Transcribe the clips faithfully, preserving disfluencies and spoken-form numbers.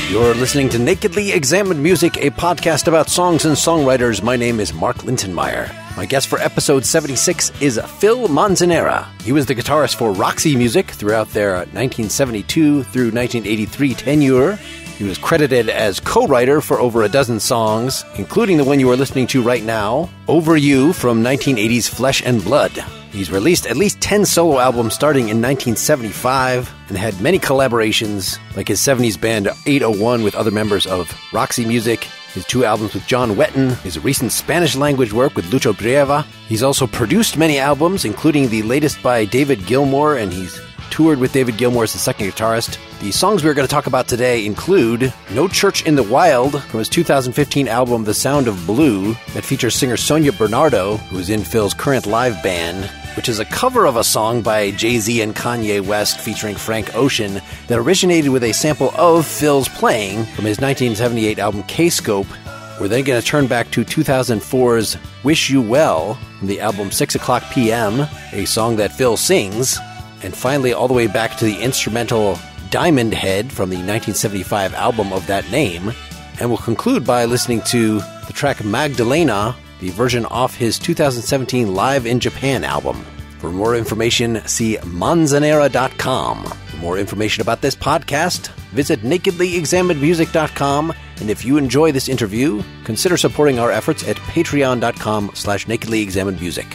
You're listening to Nakedly Examined Music, a podcast about songs and songwriters. My name is Mark Lintonmeyer. My guest for episode seventy-six is Phil Manzanera. He was the guitarist for Roxy Music throughout their nineteen seventy-two through nineteen eighty-three tenure. He was credited as co-writer for over a dozen songs, including the one you are listening to right now, Over You from nineteen eighties Flesh and Blood. He's released at least ten solo albums starting in nineteen seventy-five and had many collaborations, like his seventies band eight oh one with other members of Roxy Music, his two albums with John Wetton, his recent Spanish-language work with Lucho Brieva. He's also produced many albums, including the latest by David Gilmour, and he's toured with David Gilmour as the second guitarist. The songs we're going to talk about today include No Church in the Wild from his two thousand fifteen album The Sound of Blue that features singer Sonia Bernardo, who is in Phil's current live band, which is a cover of a song by Jay-Z and Kanye West featuring Frank Ocean that originated with a sample of Phil's playing from his nineteen seventy-eight album K-Scope. We're then going to turn back to two thousand four's Wish You Well from the album six o'clock p.m., a song that Phil sings. And finally, all the way back to the instrumental Diamond Head from the nineteen seventy-five album of that name. And we'll conclude by listening to the track Magdalena, the version off his two thousand seventeen Live in Japan album. For more information, see manzanera dot com. For more information about this podcast, visit nakedly examined music dot com. And if you enjoy this interview, consider supporting our efforts at patreon dot com slash nakedly examined music.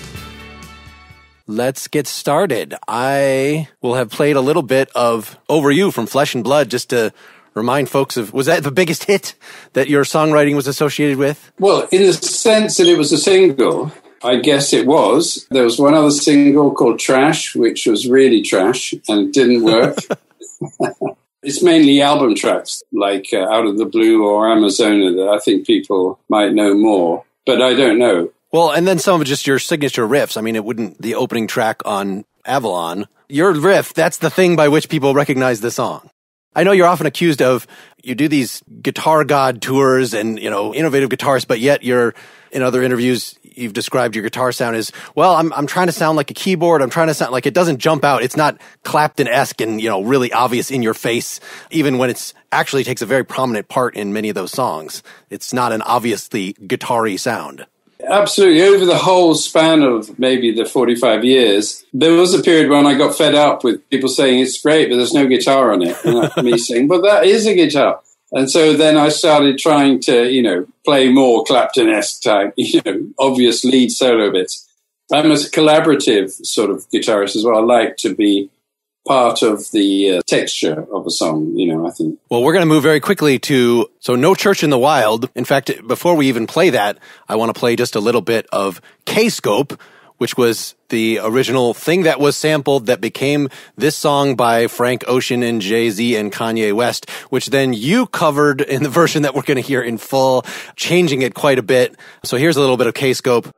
Let's get started. I will have played a little bit of Over You from Flesh and Blood just to remind folks of, was that the biggest hit that your songwriting was associated with? Well, in the sense that it was a single, I guess it was. There was one other single called Trash, which was really trash and it didn't work. It's mainly album tracks like uh, Out of the Blue or Amazona that I think people might know more, but I don't know. Well, and then some of just your signature riffs. I mean, it wouldn't, the opening track on Avalon, your riff, that's the thing by which people recognize the song. I know you're often accused of, you do these guitar god tours and, you know, innovative guitarists, but yet you're, in other interviews, you've described your guitar sound as, well, I'm I'm trying to sound like a keyboard. I'm trying to sound like it doesn't jump out. It's not Clapton-esque and, you know, really obvious in your face, even when it's actually takes a very prominent part in many of those songs. It's not an obviously guitar-y sound. Absolutely. Over the whole span of maybe the forty-five years, there was a period when I got fed up with people saying it's great, but there's no guitar on it. And me saying, but that is a guitar. And so then I started trying to, you know, play more Clapton-esque type, you know, obvious lead solo bits. I'm a collaborative sort of guitarist as well. I like to be part of the uh, texture of a song, you know, I think. Well, we're going to move very quickly to, so No Church in the Wild. In fact, before we even play that, I want to play just a little bit of K-Scope, which was the original thing that was sampled that became this song by Frank Ocean and Jay-Z and Kanye West, which then you covered in the version that we're going to hear in full, changing it quite a bit. So here's a little bit of K-Scope.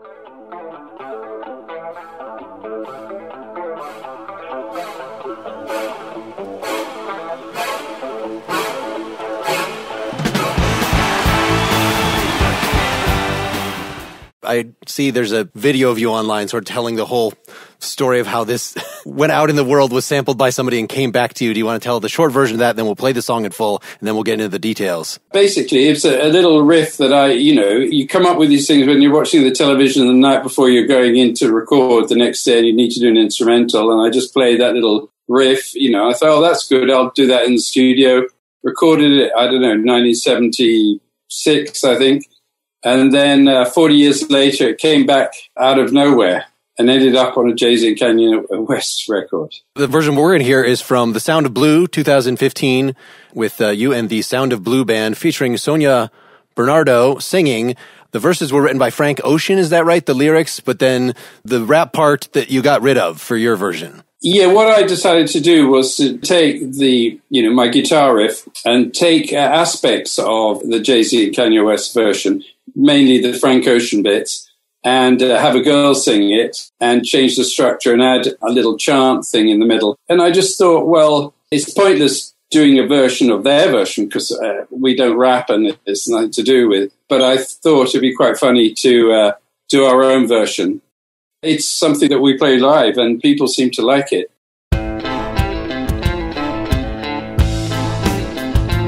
I see there's a video of you online sort of telling the whole story of how this went out in the world, was sampled by somebody and came back to you. Do you want to tell the short version of that? Then we'll play the song in full and then we'll get into the details. Basically, it's a, a little riff that I, you know, you come up with these things when you're watching the television the night before you're going in to record the next day and you need to do an instrumental. And I just played that little riff, you know, I thought, oh, that's good. I'll do that in the studio. Recorded it, I don't know, nineteen seventy-six, I think. And then uh, forty years later, it came back out of nowhere and ended up on a Jay-Z and Kanye West record. The version we're in here is from The Sound of Blue, two thousand fifteen, with uh, you and the Sound of Blue band featuring Sonia Bernardo singing. The verses were written by Frank Ocean, is that right? The lyrics, but then the rap part that you got rid of for your version. Yeah, what I decided to do was to take the, you know, my guitar riff and take uh, aspects of the Jay-Z and Kanye West version, mainly the Frank Ocean bits, and uh, have a girl sing it and change the structure and add a little chant thing in the middle. And I just thought, well, it's pointless doing a version of their version because uh, we don't rap and it's nothing to do with. But I thought it'd be quite funny to uh, do our own version. It's something that we play live and people seem to like it.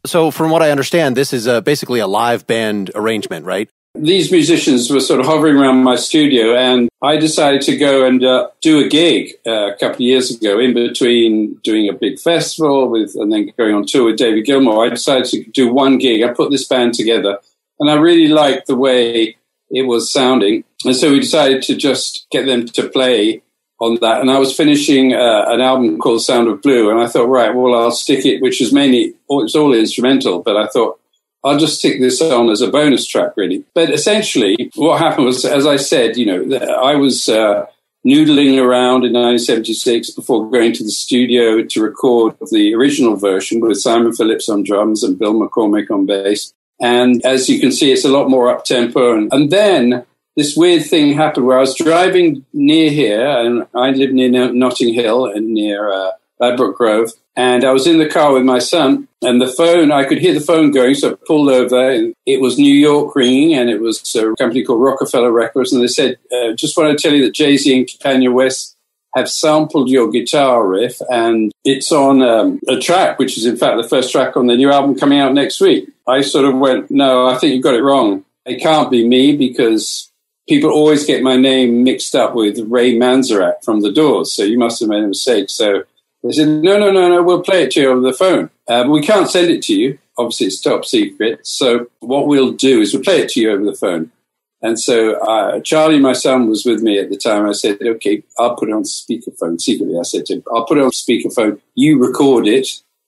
So from what I understand, this is uh, basically a live band arrangement, right? These musicians were sort of hovering around my studio, and I decided to go and uh, do a gig uh, a couple of years ago in between doing a big festival with and then going on tour with David Gilmour. I decided to do one gig. I put this band together, and I really liked the way it was sounding. And so we decided to just get them to play on that. And I was finishing uh, an album called Sound of Blue, and I thought, right, well, I'll stick it, which was mainly, it was all instrumental, but I thought, I'll just stick this on as a bonus track, really. But essentially, what happened was, as I said, you know, I was uh, noodling around in nineteen seventy-six before going to the studio to record the original version with Simon Phillips on drums and Bill McCormick on bass. And as you can see, it's a lot more up-tempo. And, and then this weird thing happened where I was driving near here, and I live near Notting Hill and near uh, Ladbroke Grove. And I was in the car with my son, and the phone, I could hear the phone going, so I pulled over, and it was New York ringing, and it was a company called Rockefeller Records, and they said, uh, just want to tell you that Jay-Z and Kanye West have sampled your guitar riff, and it's on um, a track, which is in fact the first track on the new album coming out next week. I sort of went, no, I think you've got it wrong. It can't be me, because people always get my name mixed up with Ray Manzanera from The Doors, so you must have made a mistake. So they said, no, no, no, no, we'll play it to you over the phone. Uh, but we can't send it to you. Obviously, it's top secret. So what we'll do is we'll play it to you over the phone. And so uh, Charlie, my son, was with me at the time. I said, okay, I'll put it on speakerphone. Secretly, I said to him, I'll put it on speakerphone. You record it.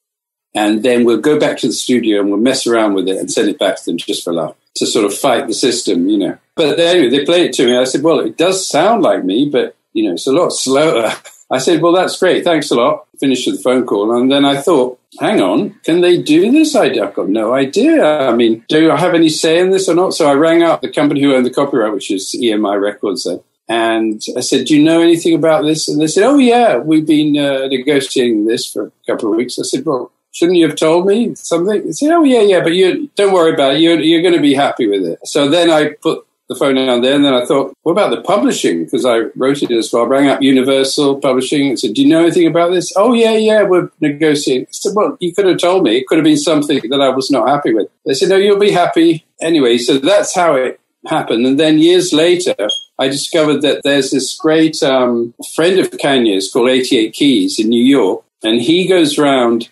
And then we'll go back to the studio and we'll mess around with it and send it back to them just for laugh, to sort of fight the system, you know. But anyway, they played it to me. I said, well, it does sound like me, but, you know, it's a lot slower. I said, well, that's great. Thanks a lot. Finished the phone call. And then I thought, hang on, can they do this? I've got no idea. I mean, do I have any say in this or not? So I rang up the company who owned the copyright, which is E M I Records then. And I said, do you know anything about this? And they said, oh, yeah, we've been uh, negotiating this for a couple of weeks. I said, well, shouldn't you have told me something? They said, oh, yeah, yeah, but you don't worry about it. You're, you're going to be happy with it. So then I put the phone down there, and then I thought, what about the publishing? Because I wrote it as well. I rang up Universal Publishing and said, do you know anything about this? Oh, yeah, yeah, we're negotiating. I said, well, you could have told me. It could have been something that I was not happy with. They said, no, you'll be happy. Anyway, so that's how it happened. And then years later, I discovered that there's this great um, friend of Kanye's called eighty-eight Keys in New York, and he goes around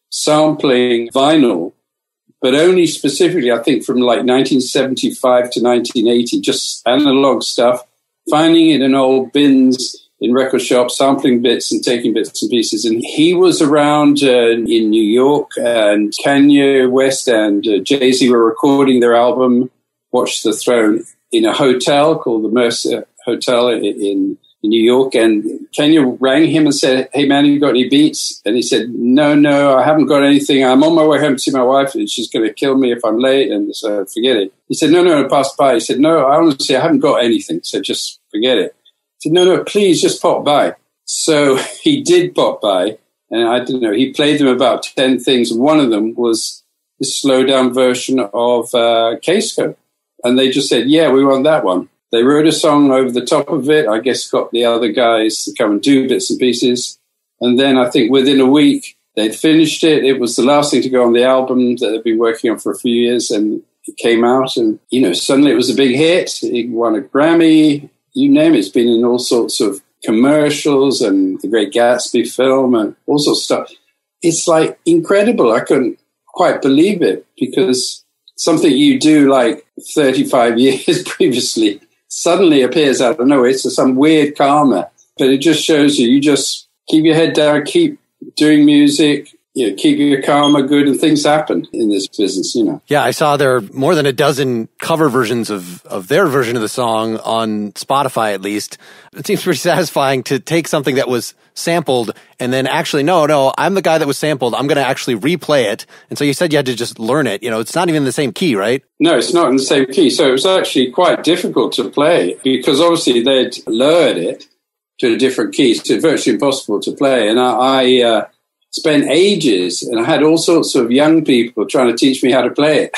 sampling vinyl, but only specifically, I think, from like nineteen seventy-five to nineteen eighty, just analog stuff, finding it in old bins in record shops, sampling bits and taking bits and pieces. And he was around uh, in New York, and Kanye West and uh, Jay-Z were recording their album, Watch the Throne, in a hotel called the Mercer Hotel in, in New York. And Kanye rang him and said, hey, man, you got any beats? And he said, no, no, I haven't got anything. I'm on my way home to see my wife, and she's going to kill me if I'm late. And so forget it. He said, no, no, no, pass by. He said, no, I honestly, I haven't got anything. So just forget it. He said, no, no, please just pop by. So he did pop by. And I don't know, he played them about ten things. And one of them was the slow down version of uh, Casco. And they just said, yeah, we want that one. They wrote a song over the top of it. I guess got the other guys to come and do bits and pieces. And then I think within a week, they'd finished it. It was the last thing to go on the album that they'd been working on for a few years. And it came out. And, you know, suddenly it was a big hit. It won a Grammy. You name it. It's been in all sorts of commercials and the Great Gatsby film and all sorts of stuff. It's like incredible. I couldn't quite believe it, because something you do like thirty-five years previously suddenly appears out of nowhere. It's some weird karma, but it just shows you, you just keep your head down, keep doing music, you know, keep your karma good, and things happen in this business, you know. Yeah, I saw there are more than a dozen cover versions of, of their version of the song on Spotify, at least. It seems pretty satisfying to take something that was sampled and then actually, no, no, I'm the guy that was sampled. I'm going to actually replay it. And so you said you had to just learn it. You know, it's not even the same key, right? No, it's not in the same key. So it was actually quite difficult to play, because obviously they'd lowered it to a different key. So it's virtually impossible to play. And I, I uh, spent ages, and I had all sorts of young people trying to teach me how to play it.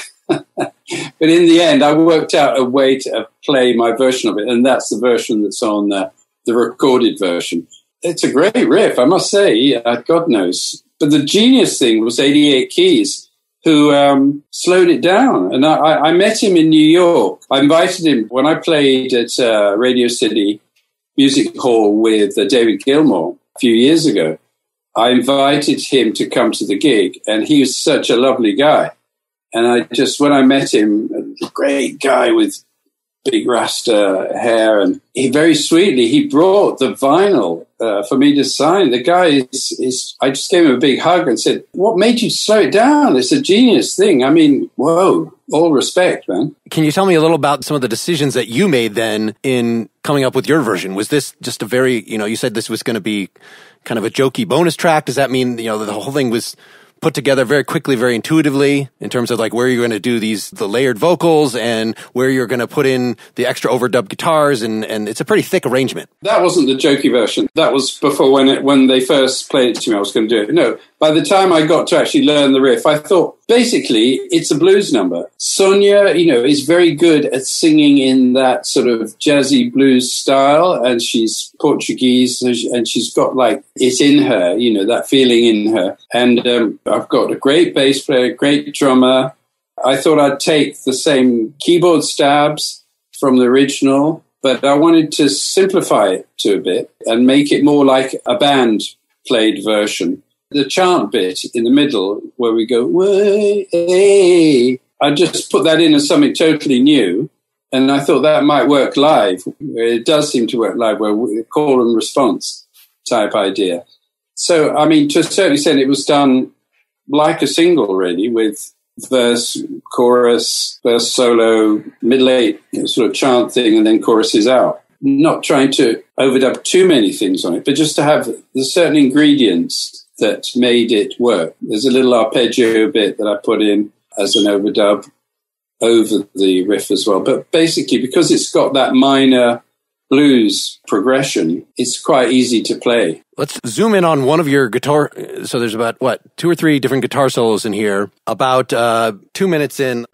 But in the end, I worked out a way to play my version of it, and that's the version that's on uh, the recorded version. It's a great riff, I must say. Uh, God knows. But the genius thing was eighty-eight Keys, who um, slowed it down. And I, I met him in New York. I invited him when I played at uh, Radio City Music Hall with uh, David Gilmour a few years ago. I invited him to come to the gig, and he was such a lovely guy. And I just, when I met him, a great guy with big Rasta hair, and he very sweetly, he brought the vinyl uh, for me to sign. The guy is, is, I just gave him a big hug and said, what made you slow it down? It's a genius thing. I mean, whoa, all respect, man. Can you tell me a little about some of the decisions that you made then in coming up with your version? Was this just a very, you know, you said this was going to be kind of a jokey bonus track. Does that mean, you know, the whole thing was put together very quickly, very intuitively in terms of like where you're going to do these, the layered vocals and where you're going to put in the extra overdub guitars, and, and it's a pretty thick arrangement. That wasn't the jokey version. That was before when it, when they first played it to me, I was going to do it. No, by the time I got to actually learn the riff, I thought basically it's a blues number. Sonia, you know, is very good at singing in that sort of jazzy blues style, and she's Portuguese, and she's got like it in her, you know, that feeling in her. And um, I've got a great bass player, great drummer. I thought I'd take the same keyboard stabs from the original, but I wanted to simplify it to a bit and make it more like a band played version. The chant bit in the middle where we go, way, hey, I just put that in as something totally new. And I thought that might work live. It does seem to work live, where we call and response type idea. So, I mean, to a certain extent, it was done like a single, really, with verse, chorus, verse, solo, middle eight, sort of chant thing, and then choruses out. Not trying to overdub too many things on it, but just to have the certain ingredients that made it work. There's a little arpeggio bit that I put in as an overdub over the riff as well. But basically, because it's got that minor blues progression, it's quite easy to play. Let's zoom in on one of your guitar. So there's about, what, two or three different guitar solos in here. About uh, two minutes in.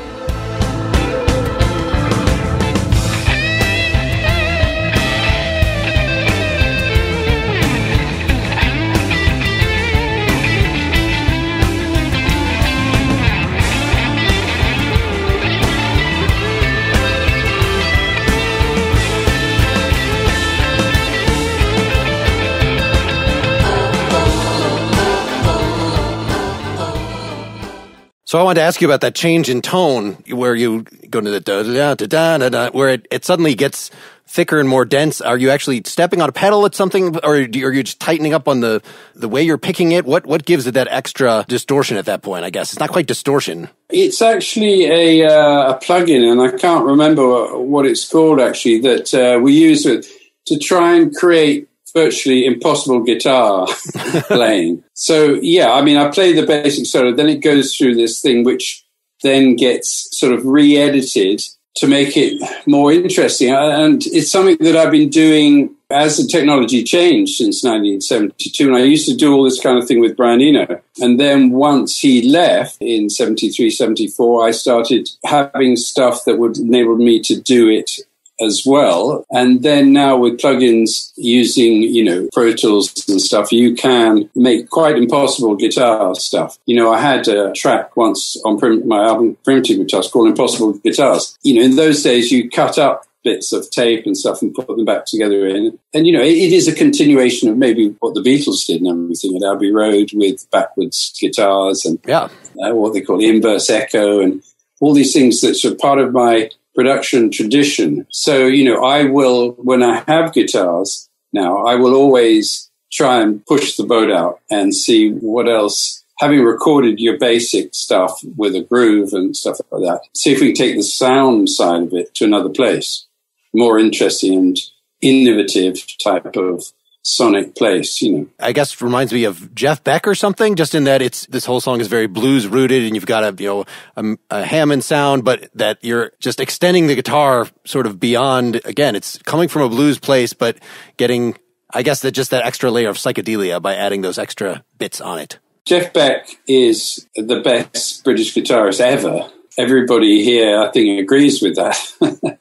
So I wanted to ask you about that change in tone where you go to the da da da da da da, where it, it suddenly gets thicker and more dense. Are you actually stepping on a pedal at something, or are you just tightening up on the, the way you're picking it? What what gives it that extra distortion at that point, I guess? It's not quite distortion. It's actually a, uh, a plugin, and I can't remember what it's called, actually, that uh, we use it to try and create virtually impossible guitar playing. So, yeah, I mean, I play the basic solo, then it goes through this thing which then gets sort of re-edited to make it more interesting. And it's something that I've been doing as the technology changed since nineteen seventy-two. And I used to do all this kind of thing with Brian Eno. And then once he left in seventy-three, seventy-four, I started having stuff that would enable me to do it as well. And then now with plugins using, you know, Pro Tools and stuff, you can make quite impossible guitar stuff. You know, I had a track once on prim- my album Primitive Guitars called Impossible Guitars. You know, in those days you cut up bits of tape and stuff and put them back together in. And, you know, it, it is a continuation of maybe what the Beatles did and everything at Abbey Road with backwards guitars and yeah. uh, what they call inverse echo and all these things that are part of my production tradition. So, you know, I will, when I have guitars now, I will always try and push the boat out and see what else, having recorded your basic stuff with a groove and stuff like that, see if we can take the sound side of it to another place, more interesting and innovative type of sonic place, you know. I guess it reminds me of Jeff Beck or something, just in that it's, this whole song is very blues rooted and you've got a, you know, a, a Hammond sound, but that you're just extending the guitar sort of beyond, again, it's coming from a blues place, but getting, I guess, that just that extra layer of psychedelia by adding those extra bits on it. Jeff Beck is the best British guitarist ever. Everybody here, I think, agrees with that.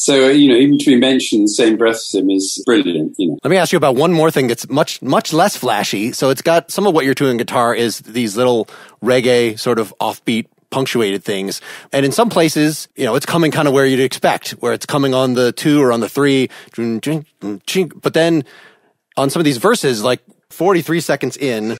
So, you know, even to be mentioned in the same breath as him is brilliant, you know. Let me ask you about one more thing that's much, much less flashy. So it's got some of what you're doing on guitar is these little reggae sort of offbeat punctuated things. And in some places, you know, it's coming kind of where you'd expect, where it's coming on the two or on the three. But then on some of these verses, like forty-three seconds in,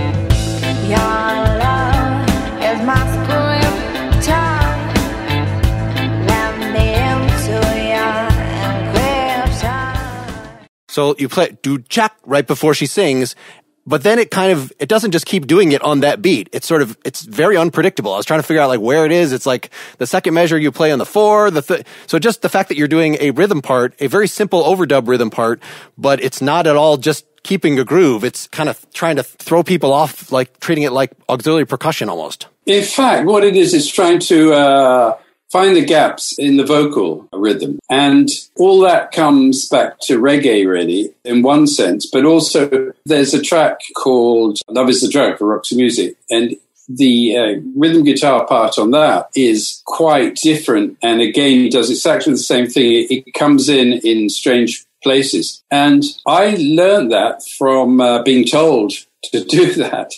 so you play do chak right before she sings, but then it kind of, it doesn't just keep doing it on that beat. It's sort of, it's very unpredictable. I was trying to figure out like where it is. It's like the second measure you play on the four, the th- so just the fact that you're doing a rhythm part, a very simple overdub rhythm part, but it's not at all just keeping a groove. It's kind of trying to throw people off, like treating it like auxiliary percussion almost. In fact, what it is, is trying to uh, find the gaps in the vocal rhythm. And all that comes back to reggae, really, in one sense. But also, there's a track called Love is the Drug for Roxy Music. And the uh, rhythm guitar part on that is quite different. And again, it does exactly the same thing. It, it comes in in strange places. And I learned that from uh, being told to do that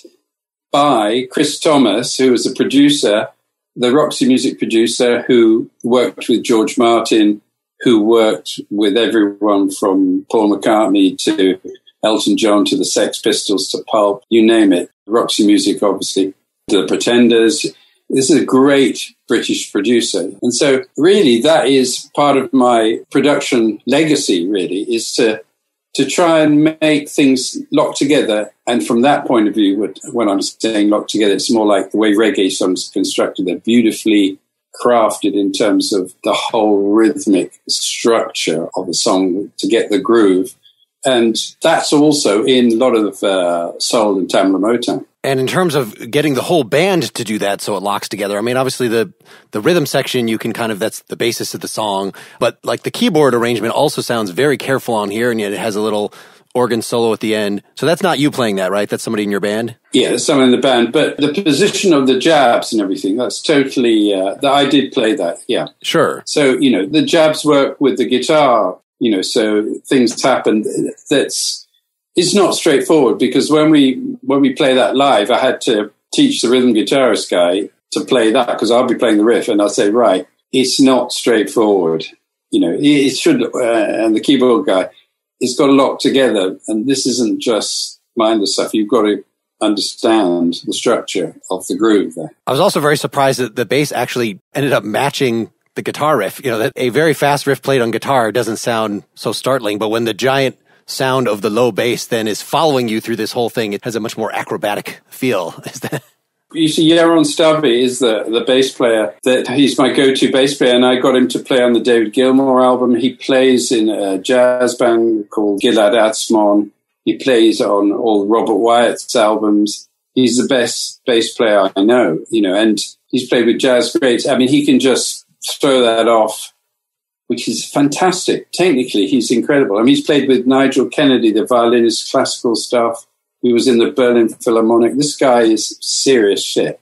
by Chris Thomas, who was a producer, the Roxy music producer, who worked with George Martin, who worked with everyone from Paul McCartney to Elton John to the Sex Pistols to Pulp, you name it. Roxy music, obviously, the Pretenders. This is a great British producer. And so really that is part of my production legacy, really, is to to try and make things lock together. And from that point of view, when I'm saying lock together, it's more like the way reggae songs are constructed. They're beautifully crafted in terms of the whole rhythmic structure of a song to get the groove. And that's also in a lot of uh, soul and Tamla Motown. And in terms of getting the whole band to do that so it locks together, I mean, obviously the, the rhythm section, you can kind of, that's the basis of the song. But like the keyboard arrangement also sounds very careful on here, and yet it has a little organ solo at the end. So that's not you playing that, right? That's somebody in your band? Yeah, there's someone in the band. But the position of the jabs and everything, that's totally, uh, I did play that, yeah. Sure. So, you know, the jabs work with the guitar, you know, so things happen. That's, it's not straightforward, because when we when we play that live, I had to teach the rhythm guitarist guy to play that, because I'll be playing the riff and I'll say, right, it's not straightforward. You know, it should, uh, and the keyboard guy, it's got to lock together. And this isn't just mindless stuff. You've got to understand the structure of the groove there. I was also very surprised that the bass actually ended up matching the guitar riff. You know, that a very fast riff played on guitar doesn't sound so startling, but when the giant sound of the low bass then is following you through this whole thing, it has a much more acrobatic feel. Is that? You see, Yaron Stubby is the, the bass player. That he's my go-to bass player, and I got him to play on the David Gilmour album. He plays in a jazz band called Gilad Atzmon. He plays on all Robert Wyatt's albums. He's the best bass player I know, you know, and he's played with jazz greats. I mean, he can just throw that off, which is fantastic. Technically, he's incredible. I mean, he's played with Nigel Kennedy, the violinist, classical stuff. He was in the Berlin Philharmonic. This guy is serious shit.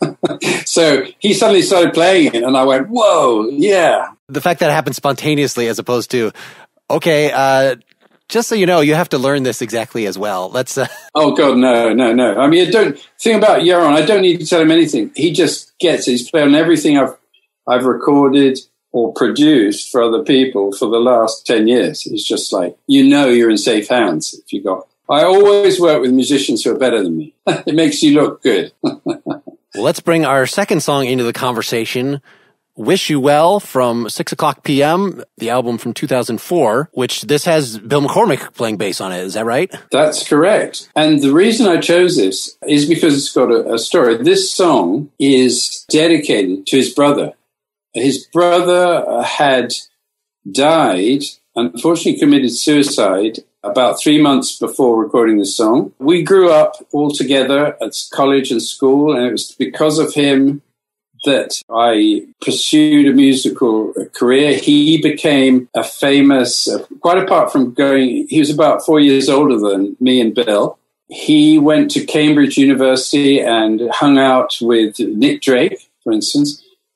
So he suddenly started playing it, and I went, whoa, yeah. The fact that it happened spontaneously as opposed to, okay, uh, just so you know, you have to learn this exactly as well. Let's. Uh... Oh, God, no, no, no. I mean, I don't think about Yaron. I don't need to tell him anything. He just gets it. He's played on everything I've I've recorded or produced for other people for the last ten years. It's just like, you know, you're in safe hands if you got. I always work with musicians who are better than me. It makes you look good. Well, let's bring our second song into the conversation. Wish You Well from six o'clock p.m., the album from two thousand four, which this has Bill McCormick playing bass on it. Is that right? That's correct. And the reason I chose this is because it's got a, a story. This song is dedicated to his brother. His brother had died, unfortunately committed suicide about three months before recording the song. We grew up all together at college and school, and it was because of him that I pursued a musical career. He became a famous, uh, quite apart from going, he was about four years older than me and Bill. He went to Cambridge University and hung out with Nick Drake, for instance.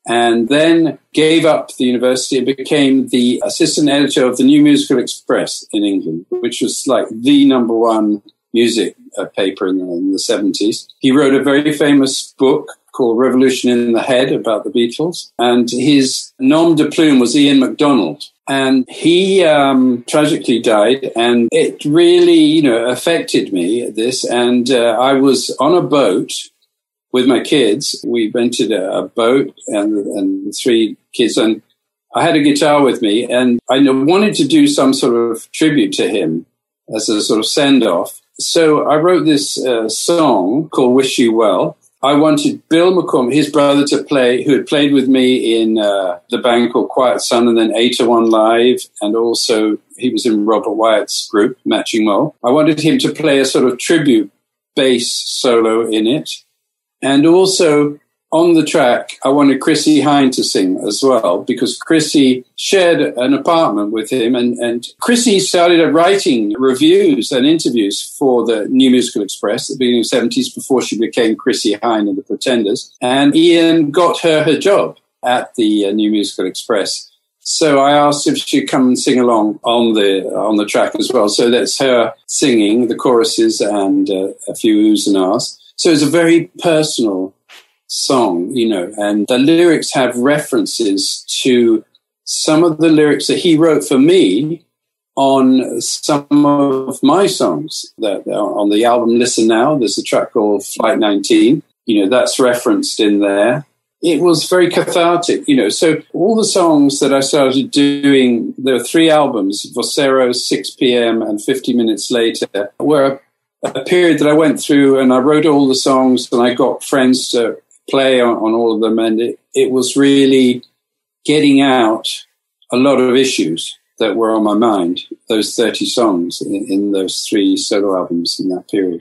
and then gave up the university and became the assistant editor of the New Musical Express in England, which was like the number one music uh, paper in the, in the seventies. He wrote a very famous book called Revolution in the Head about the Beatles, and his nom de plume was Ian MacDonald. And he um, tragically died, and it really, you know, affected me, this. And uh, I was on a boat with my kids. We rented a, a boat and, and three kids, and I had a guitar with me, and I wanted to do some sort of tribute to him as a sort of send-off. So I wrote this uh, song called Wish You Well. I wanted Bill McCormick, his brother, to play, who had played with me in uh, the band called Quiet Sun and then eight oh one Live, and also he was in Robert Wyatt's group, Matching Mole. I wanted him to play a sort of tribute bass solo in it. And also on the track, I wanted Chrissie Hynde to sing as well, because Chrissie shared an apartment with him, and, and Chrissie started writing reviews and interviews for the New Musical Express at the beginning of the seventies before she became Chrissie Hynde and the Pretenders. And Ian got her her job at the uh, New Musical Express. So I asked if she'd come and sing along on the on the track as well. So that's her singing the choruses and uh, a few oohs and ahs. So it's a very personal song, you know, and the lyrics have references to some of the lyrics that he wrote for me on some of my songs. That on the album Listen Now, there's a track called Flight nineteen, you know, that's referenced in there. It was very cathartic, you know, so all the songs that I started doing, there are three albums, Vocero, six p.m. and fifty minutes later, were a, a period that I went through, and I wrote all the songs, and I got friends to play on, on all of them, and it, it was really getting out a lot of issues that were on my mind, those thirty songs in, in those three solo albums in that period.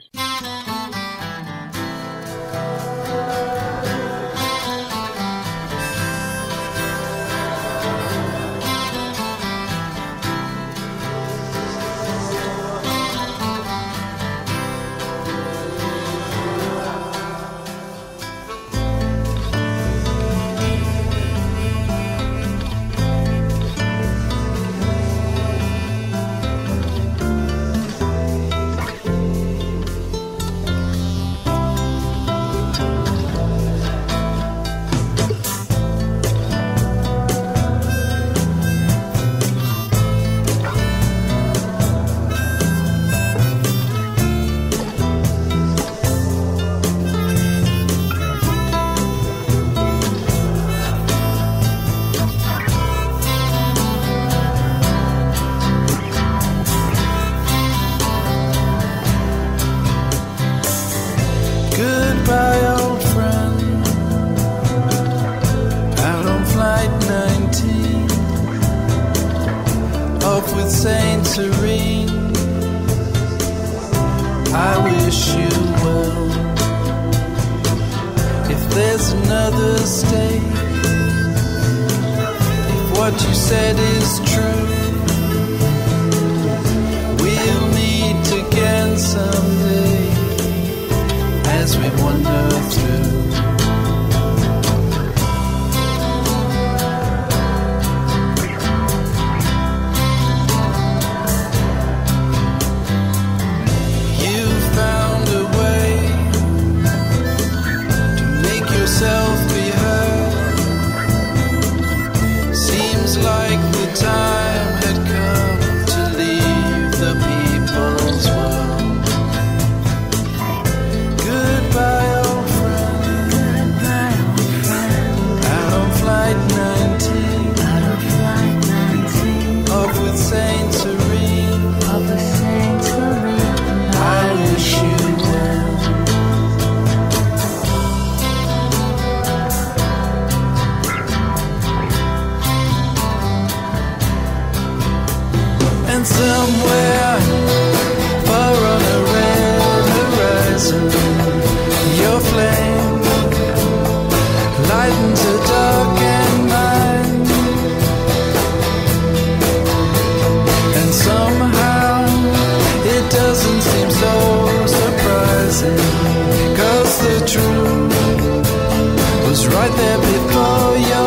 right there before your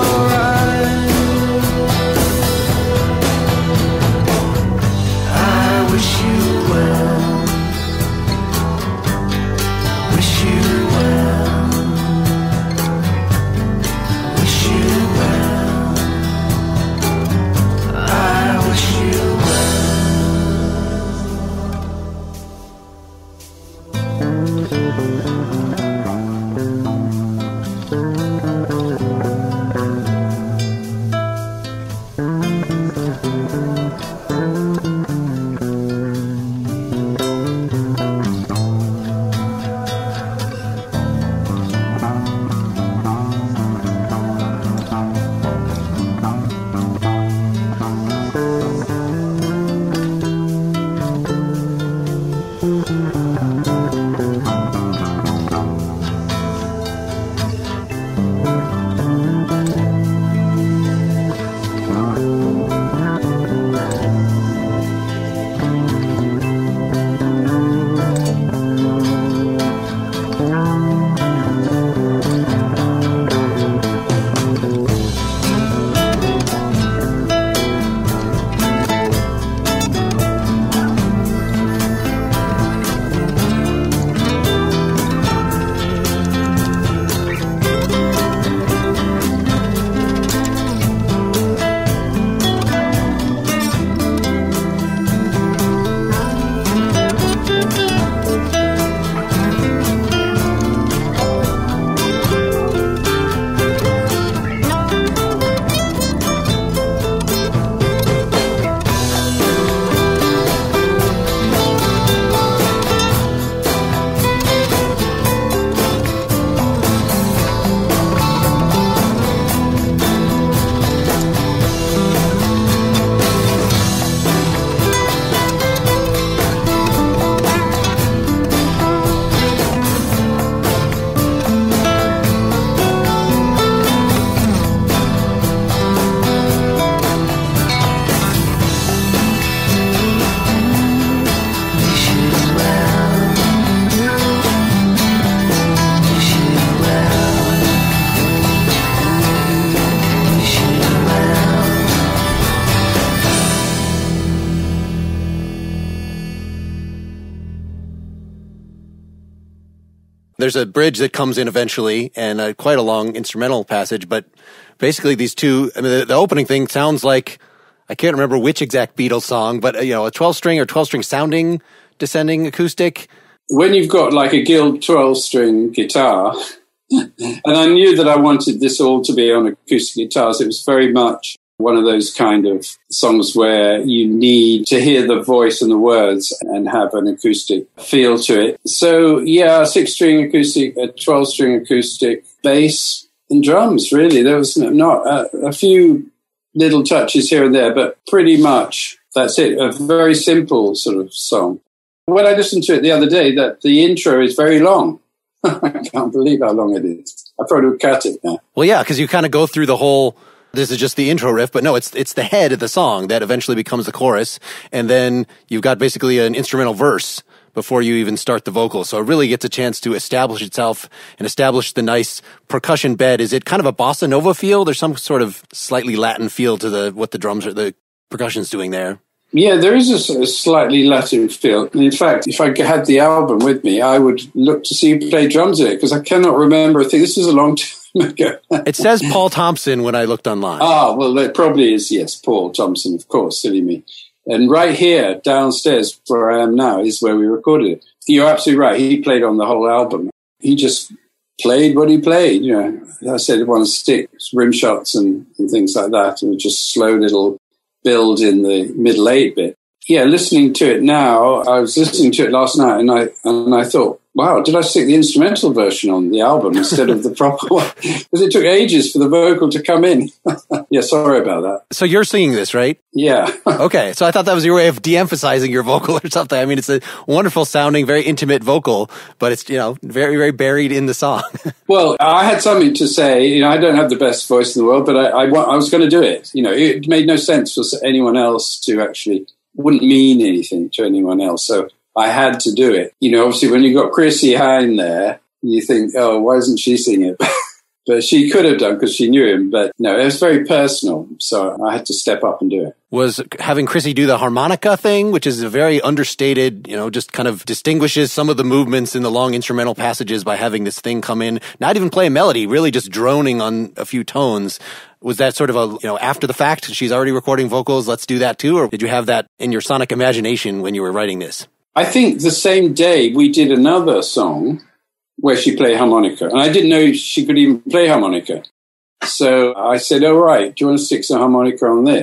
There's a bridge that comes in eventually, and uh, quite a long instrumental passage, but basically these two, I mean, the, the opening thing sounds like, I can't remember which exact Beatles song, but, uh, you know, a twelve-string or twelve-string sounding descending acoustic. When you've got like a Guild twelve-string guitar, and I knew that I wanted this all to be on acoustic guitars, it was very much one of those kind of songs where you need to hear the voice and the words and have an acoustic feel to it. So, yeah, a six-string acoustic, a twelve-string acoustic, bass and drums, really. There was not a, a few little touches here and there, but pretty much that's it. A very simple sort of song. When I listened to it the other day, that the intro is very long. I can't believe how long it is. I probably would cut it now. Well, yeah, because you kind of go through the whole... This is just the intro riff, but no, it's it's the head of the song that eventually becomes the chorus, and then you've got basically an instrumental verse before you even start the vocals. So it really gets a chance to establish itself and establish the nice percussion bed. Is it kind of a bossa nova feel? There's some sort of slightly Latin feel to the what the drums are, the percussion's doing there. Yeah, there is a, a slightly Latin feel. In fact, if I had the album with me, I would look to see who played drums in it, because I cannot remember. I think this is a long time. It says Paul Thompson when I looked online. Ah, well, it probably is, yes, Paul Thompson, of course, silly me. And right here, downstairs, where I am now, is where we recorded it. You're absolutely right. He played on the whole album. He just played what he played. You know, I said one stick, rim shots and, and things like that, and just slow little build in the middle eight bit. Yeah, listening to it now, I was listening to it last night, and I and I thought, wow, did I stick the instrumental version on the album instead of the proper one? Because it took ages for the vocal to come in. Yeah, sorry about that. So you're singing this, right? Yeah. Okay, so I thought that was your way of de-emphasizing your vocal or something. I mean, it's a wonderful sounding, very intimate vocal, but it's, you know, very, very buried in the song. Well, I had something to say. You know, I don't have the best voice in the world, but I, I, I was going to do it. You know, it made no sense for anyone else to actually, wouldn't mean anything to anyone else. So I had to do it. You know, obviously when you got Chrissy Hine there, you think, oh, why isn't she singing it? But she could have done because she knew him. But no, it was very personal. So I had to step up and do it. Was having Chrissy do the harmonica thing, which is a very understated, you know, just kind of distinguishes some of the movements in the long instrumental passages by having this thing come in, not even play a melody, really just droning on a few tones. Was that sort of a, you know, after the fact, she's already recording vocals, let's do that too? Or did you have that in your sonic imagination when you were writing this? I think the same day we did another song where she played harmonica. And I didn't know she could even play harmonica. So I said, oh, right, do you want to stick some harmonica on this?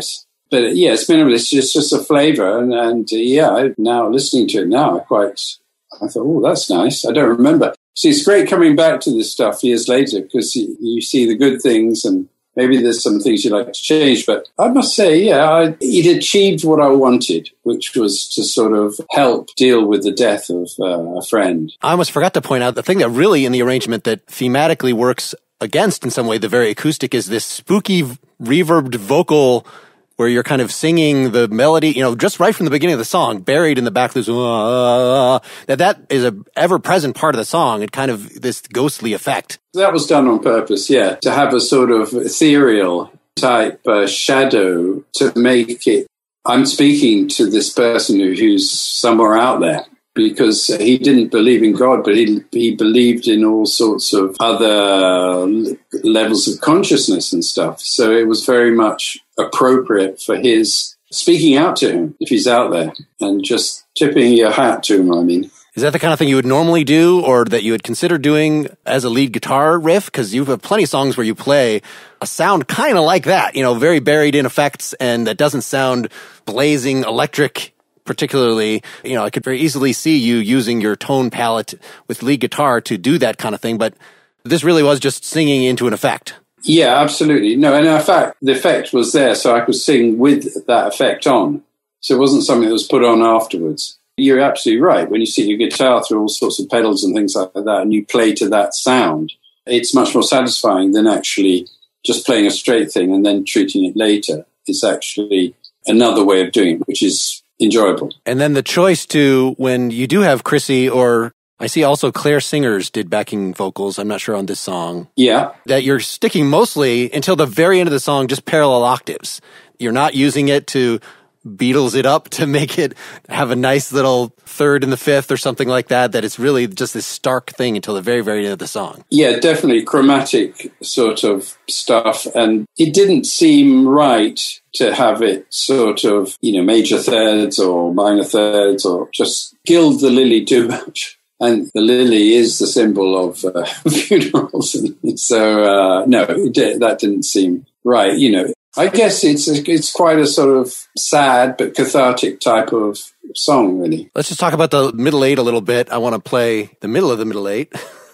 But yeah, it's minimalist. It's just, just a flavor. And, and uh, yeah, I, now listening to it now, I quite, I thought, oh, that's nice. I don't remember. See, it's great coming back to this stuff years later because you, you see the good things and maybe there's some things you'd like to change. But I must say, yeah, I, it achieved what I wanted, which was to sort of help deal with the death of uh, a friend. I almost forgot to point out the thing that really in the arrangement that thematically works against in some way the very acoustic is this spooky reverbed vocal where you're kind of singing the melody, you know, just right from the beginning of the song, buried in the back, there's, uh, that that is a ever-present part of the song, and kind of this ghostly effect. That was done on purpose, yeah, to have a sort of ethereal type uh, shadow to make it, I'm speaking to this person who, who's somewhere out there, because he didn't believe in God, but he, he believed in all sorts of other levels of consciousness and stuff. So it was very much appropriate for his speaking out to him if he's out there and just tipping your hat to him, I mean. Is that the kind of thing you would normally do or that you would consider doing as a lead guitar riff? Because you have plenty of songs where you play a sound kind of like that, you know, very buried in effects, and that doesn't sound blazing electric particularly. You know, I could very easily see you using your tone palette with lead guitar to do that kind of thing, but this really was just singing into an effect. Yeah, absolutely. No, and in fact, the effect was there, so I could sing with that effect on. So it wasn't something that was put on afterwards. You're absolutely right. When you see your guitar through all sorts of pedals and things like that, and you play to that sound, it's much more satisfying than actually just playing a straight thing and then treating it later. It's actually another way of doing it, which is enjoyable. And then the choice to, when you do have Chrissy, or I see also Claire Singers did backing vocals, I'm not sure on this song. Yeah. That you're sticking mostly until the very end of the song, just parallel octaves. You're not using it to Beatles it up to make it have a nice little third and the fifth or something like that, that it's really just this stark thing until the very, very end of the song. Yeah, definitely chromatic sort of stuff. And it didn't seem right to have it sort of, you know, major thirds or minor thirds or just gild the lily too much. And the lily is the symbol of uh, funerals. So, uh, no, it did, that didn't seem right, you know. I guess it's it's quite a sort of sad but cathartic type of song, really. Let's just talk about the middle eight a little bit. I want to play the middle of the middle eight.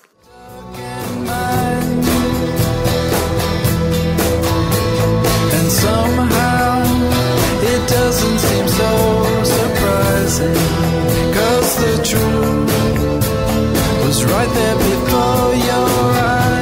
And somehow it doesn't seem so surprising, 'cause the truth was right there before your eyes.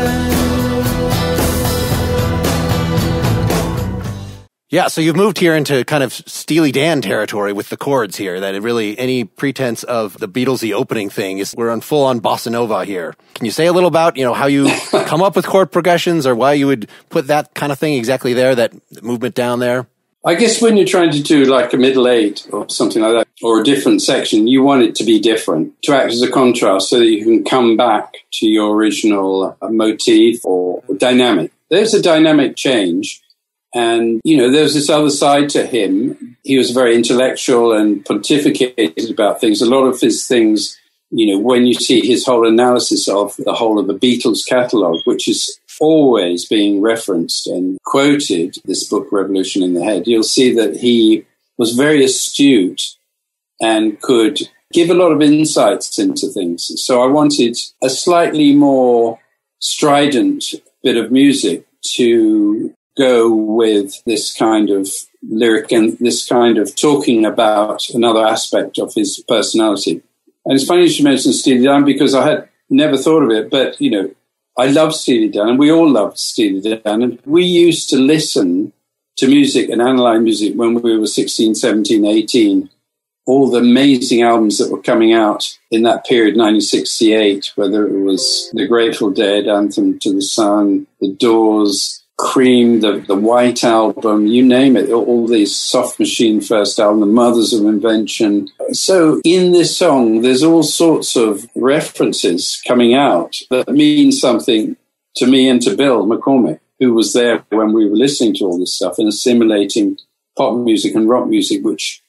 Yeah, so you've moved here into kind of Steely Dan territory with the chords here, that it really, any pretense of the Beatlesy opening thing is, we're on full-on bossa nova here. Can you say a little about, you know, how you come up with chord progressions, or why you would put that kind of thing exactly there, that movement down there? I guess when you're trying to do like a middle eight or something like that, or a different section, you want it to be different, to act as a contrast so that you can come back to your original motif or dynamic. There's a dynamic change. And, you know, there's this other side to him. He was very intellectual and pontificated about things. A lot of his things, you know, when you see his whole analysis of the whole of the Beatles catalogue, which is always being referenced and quoted, this book, Revolution in the Head, you'll see that he was very astute and could give a lot of insights into things. So I wanted a slightly more strident bit of music to go with this kind of lyric and this kind of talking about another aspect of his personality. And it's funny you should mention Steely Dan, because I had never thought of it, but, you know, I love Steely Dan, and we all loved Steely Dan, and we used to listen to music and analyze music when we were sixteen, seventeen, eighteen, all the amazing albums that were coming out in that period, nineteen sixty-eight, whether it was The Grateful Dead, Anthem to the Sun, The Doors, Cream, the, the White Album, you name it, all these Soft Machine first album, the Mothers of Invention. So in this song, there's all sorts of references coming out that mean something to me and to Bill McCormick, who was there when we were listening to all this stuff and assimilating pop music and rock music, which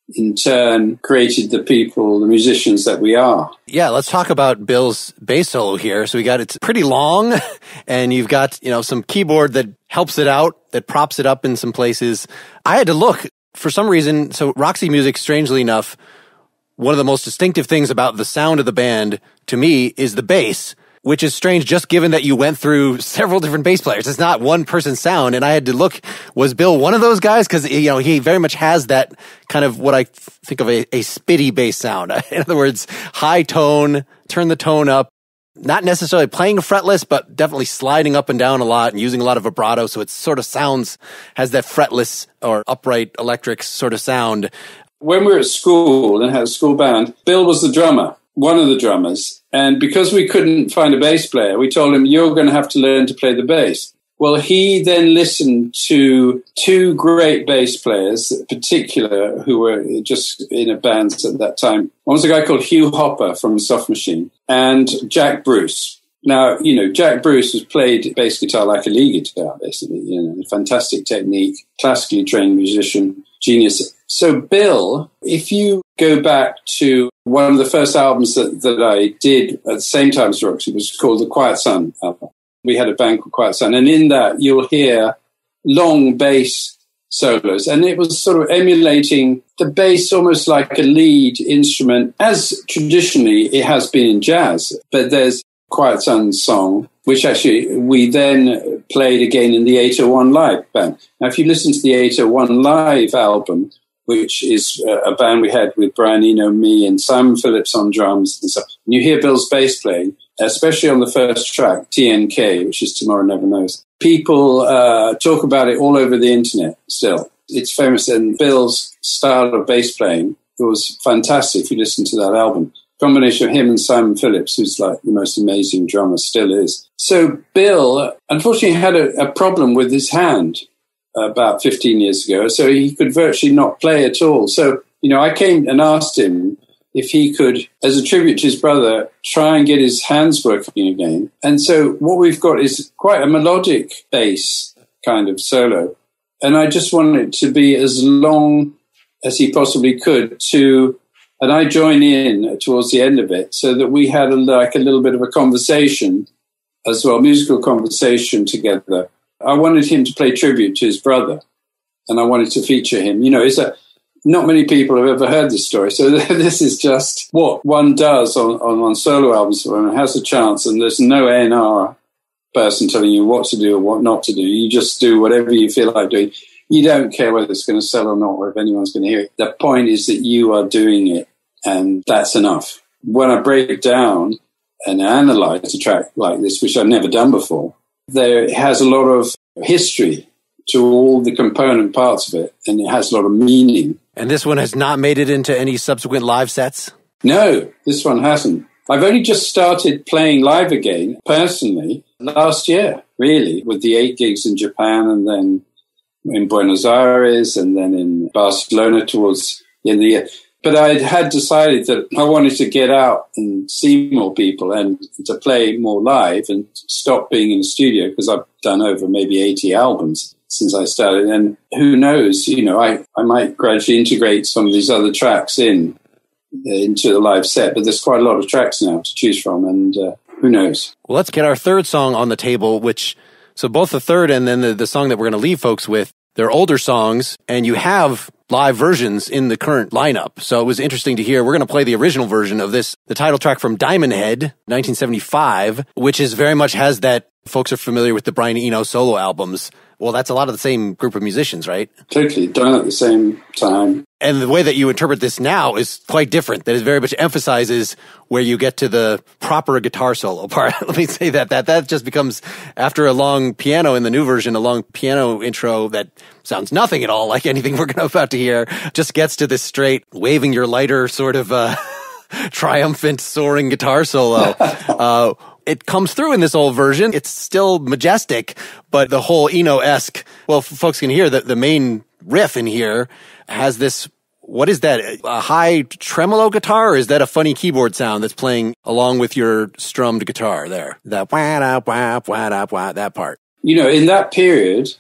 in turn created the people, the musicians that we are. Yeah, let's talk about Bill's bass solo here. So we got, it's pretty long, and you've got, you know, some keyboard that helps it out, that props it up in some places. I had to look for some reason. So Roxy Music, strangely enough, one of the most distinctive things about the sound of the band to me is the bass, which is strange just given that you went through several different bass players. It's not one person's sound. And I had to look, was Bill one of those guys? Because, you know, he very much has that kind of what I think of a, a spitty bass sound. In other words, high tone, turn the tone up, not necessarily playing fretless, but definitely sliding up and down a lot and using a lot of vibrato. So it sort of sounds, has that fretless or upright electric sort of sound. When we were at school and had a school band, Bill was the drummer, one of the drummers. And because we couldn't find a bass player, we told him, you're going to have to learn to play the bass. Well, he then listened to two great bass players, in particular, who were just in a band at that time. One was a guy called Hugh Hopper from Soft Machine and Jack Bruce. Now, you know, Jack Bruce was played bass guitar like a lead guitar, basically. You know, fantastic technique, classically trained musician, genius. So Bill, if you go back to one of the first albums that, that I did at the same time as Roxy, was called the Quiet Sun album. We had a band called Quiet Sun, and in that you'll hear long bass solos, and it was sort of emulating the bass almost like a lead instrument, as traditionally it has been in jazz. But there's Quiet Sun song, which actually we then played again in the eight oh one Live band. Now, if you listen to the eight oh one Live album, which is a band we had with Brian Eno, me, and Simon Phillips on drums and stuff, and you hear Bill's bass playing, especially on the first track, T N K, which is Tomorrow Never Knows. People uh, talk about it all over the internet still. It's famous, and Bill's style of bass playing was fantastic if you listen to that album. Combination of him and Simon Phillips, who's like the most amazing drummer, still is. So Bill, unfortunately, had a, a problem with his hand about fifteen years ago, so he could virtually not play at all. So, you know, I came and asked him if he could, as a tribute to his brother, try and get his hands working again. And so what we've got is quite a melodic bass kind of solo. And I just wanted it to be as long as he possibly could to, and I join in towards the end of it so that we had a, like a little bit of a conversation as well, musical conversation together. I wanted him to play tribute to his brother, and I wanted to feature him. You know, it's a, not many people have ever heard this story, so this is just what one does on, on, on solo albums when it has a chance, and there's no A and R person telling you what to do or what not to do. You just do whatever you feel like doing. You don't care whether it's going to sell or not, or if anyone's going to hear it. The point is that you are doing it, and that's enough. When I break down and analyze a track like this, which I've never done before, there has a lot of history to all the component parts of it, and it has a lot of meaning. And this one has not made it into any subsequent live sets? No, this one hasn't. I've only just started playing live again, personally, last year, really, with the eight gigs in Japan and then in Buenos Aires and then in Barcelona towards the end of the year. But I had decided that I wanted to get out and see more people and to play more live and stop being in the studio, because I've done over maybe eighty albums since I started. And who knows, you know, I, I might gradually integrate some of these other tracks in uh, into the live set. But there's quite a lot of tracks now to choose from, and uh, who knows? Well, let's get our third song on the table, which, so both the third and then the, the song that we're going to leave folks with, they're older songs, and you have live versions in the current lineup. So it was interesting to hear. We're going to play the original version of this, the title track from Diamond Head, nineteen seventy-five, which is very much has that, folks are familiar with the Brian Eno solo albums. Well, that's a lot of the same group of musicians, right? Totally, done at the same time. And the way that you interpret this now is quite different. That is very much emphasizes where you get to the proper guitar solo part. Let me say that. That that just becomes, after a long piano in the new version, a long piano intro that sounds nothing at all like anything we're going to about to hear, just gets to this straight, waving your lighter sort of uh, triumphant, soaring guitar solo. uh, It comes through in this old version. It's still majestic, but the whole Eno-esque, well, folks can hear that the main riff in here has this, what is that, a high tremolo guitar, or is that a funny keyboard sound that's playing along with your strummed guitar there? That wah-da, wah, wah-da, wah, that part. You know, in that period,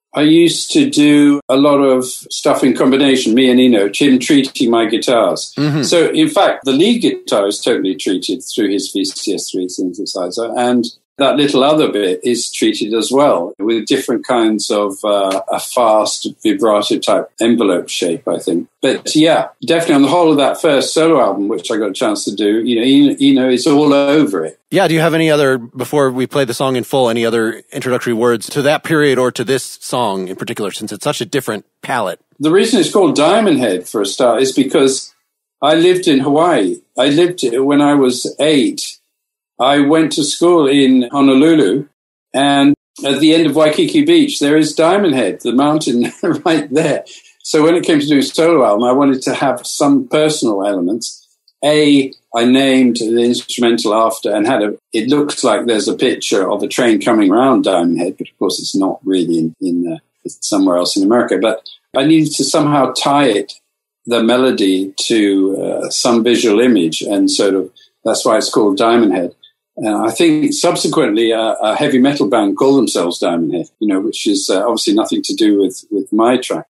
I used to do a lot of stuff in combination, me and Eno, him treating my guitars. Mm-hmm. So, in fact, the lead guitar is totally treated through his V C S three synthesizer, and that little other bit is treated as well with different kinds of uh, a fast vibrato type envelope shape, I think. But yeah, definitely on the whole of that first solo album, which I got a chance to do, you know, Eno, Eno is all over it. Yeah. Do you have any other, before we play the song in full, any other introductory words to that period or to this song in particular, since it's such a different palette? The reason it's called Diamond Head for a start is because I lived in Hawaii. I lived when I was eight. I went to school in Honolulu, and at the end of Waikiki Beach, there is Diamond Head, the mountain right there. So when it came to doing a solo album, I wanted to have some personal elements. A, I named the instrumental after, and had a, it looks like there's a picture of a train coming around Diamond Head, but of course it's not really in, in uh, it's somewhere else in America. But I needed to somehow tie it, the melody, to uh, some visual image, and sort of, that's why it's called Diamond Head. And I think subsequently uh, a heavy metal band called themselves Diamond Head, you know, which is uh, obviously nothing to do with, with my track.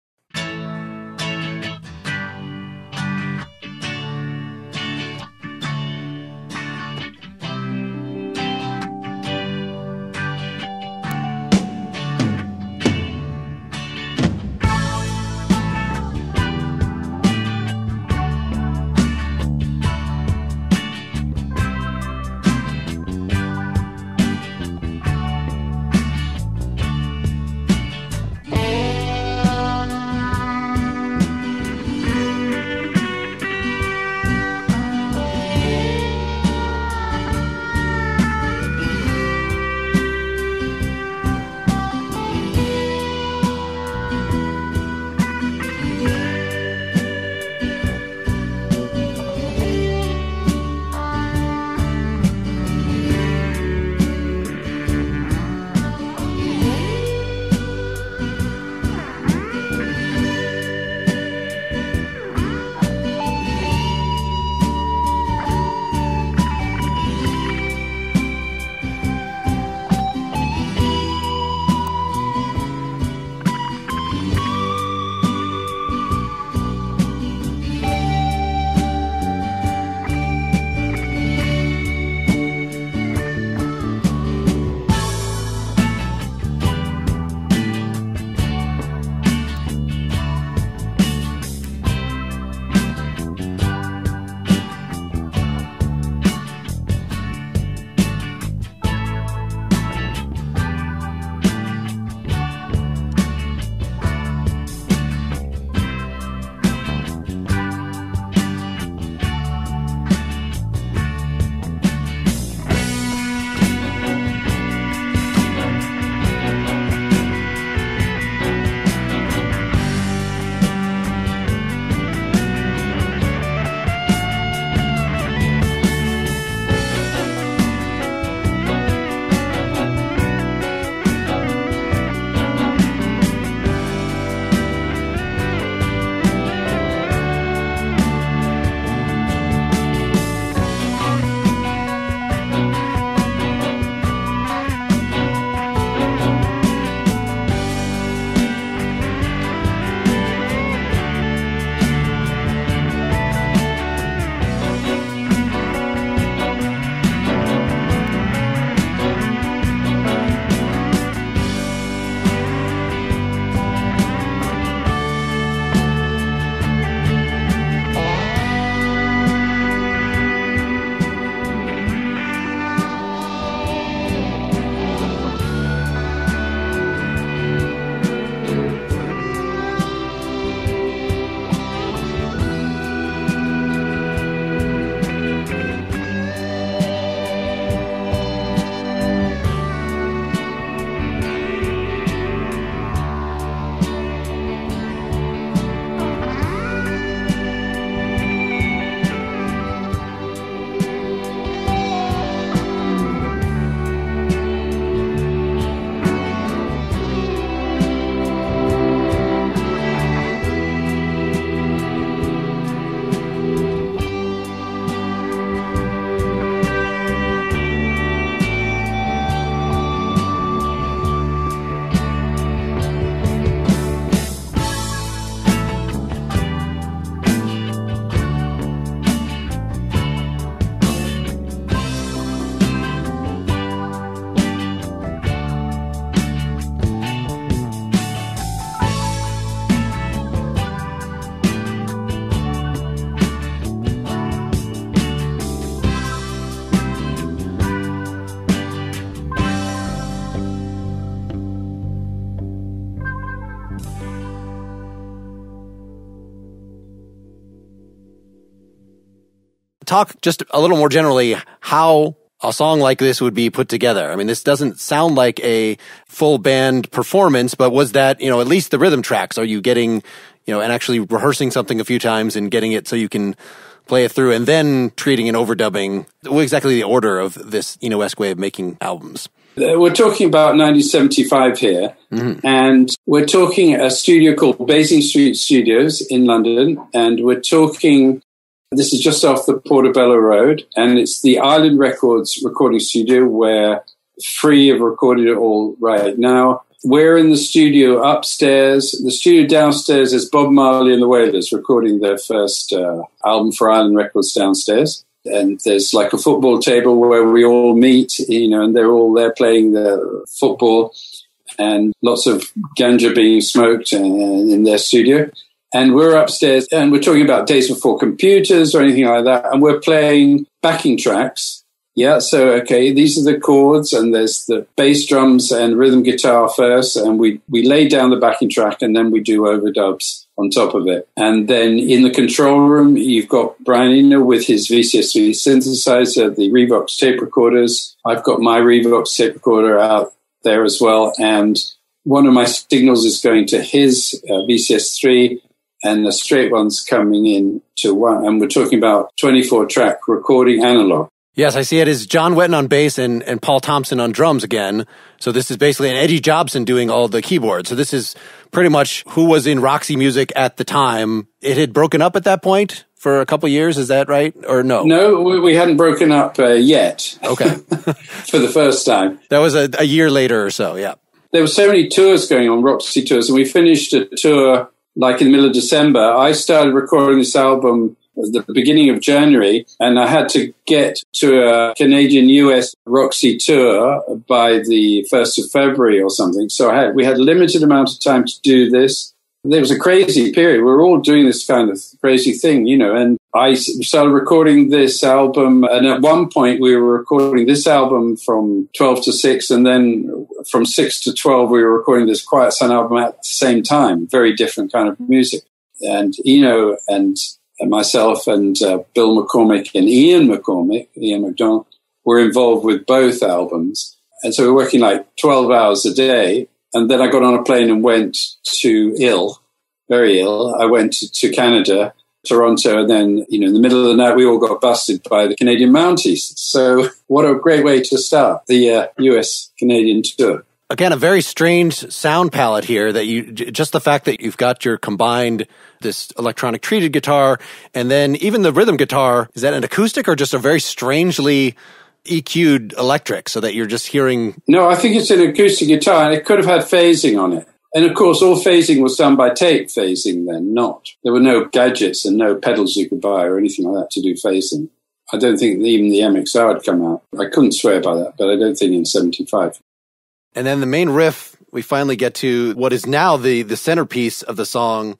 talk just a little more generally how a song like this would be put together. I mean, this doesn't sound like a full band performance, but was that, you know, at least the rhythm tracks? Are you getting, you know, and actually rehearsing something a few times and getting it so you can play it through and then treating and overdubbing? What exactly the order of this Eno-esque way of making albums? We're talking about nineteen seventy-five here, mm-hmm. and we're talking a studio called Basing Street Studios in London, and we're talking, this is just off the Portobello Road, and it's the Island Records recording studio where Free have recorded it all right now. We're in the studio upstairs. The studio downstairs is Bob Marley and the Wailers recording their first uh, album for Island Records downstairs. And there's like a football table where we all meet, you know, and they're all there playing the football, and lots of ganja being smoked in their studio. And we're upstairs and we're talking about Days Before Computers or anything like that. And we're playing backing tracks. Yeah. So, okay, these are the chords, and there's the bass drums and rhythm guitar first. And we, we lay down the backing track, and then we do overdubs on top of it. And then in the control room, you've got Brian Eno with his V C S three synthesizer, the Revox tape recorders. I've got my Revox tape recorder out there as well. And one of my signals is going to his uh, V C S three, and the straight one's coming in to one. And we're talking about twenty-four track recording analog. Yes, I see it is John Wetton on bass and, and Paul Thompson on drums again. So this is basically an Eddie Jobson doing all the keyboards. So this is pretty much who was in Roxy Music at the time. It had broken up at that point for a couple of years. Is that right? Or no? No, we, we hadn't broken up uh, yet. Okay. For the first time. That was a, a year later or so, yeah. There were so many tours going on, Roxy tours, and we finished a tour like in the middle of December. I started recording this album at the beginning of January, and I had to get to a Canadian-U S Roxy tour by the first of February or something. So I had, we had a limited amount of time to do this. There was a crazy period. We were all doing this kind of crazy thing, you know, and I started recording this album. And at one point, we were recording this album from twelve to six. And then from six to twelve, we were recording this Quiet Sun album at the same time. Very different kind of music. And Eno and And myself and uh, Bill McCormick and Ian McCormick, Ian McDonald, were involved with both albums. And so we were working like twelve hours a day. And then I got on a plane and went to ill, very ill. I went to, to Canada, Toronto, and then, you know, in the middle of the night, we all got busted by the Canadian Mounties. So what a great way to start the uh, U S Canadian tour. Again, a very strange sound palette here that you, just the fact that you've got your combined, this electronic treated guitar, and then even the rhythm guitar, is that an acoustic or just a very strangely E Q'd electric so that you're just hearing? No, I think it's an acoustic guitar, and it could have had phasing on it. And of course, all phasing was done by tape phasing then, not. There were no gadgets and no pedals you could buy or anything like that to do phasing. I don't think even the M X R had come out. I couldn't swear by that, but I don't think in seventy-five. And then the main riff, we finally get to what is now the, the centerpiece of the song.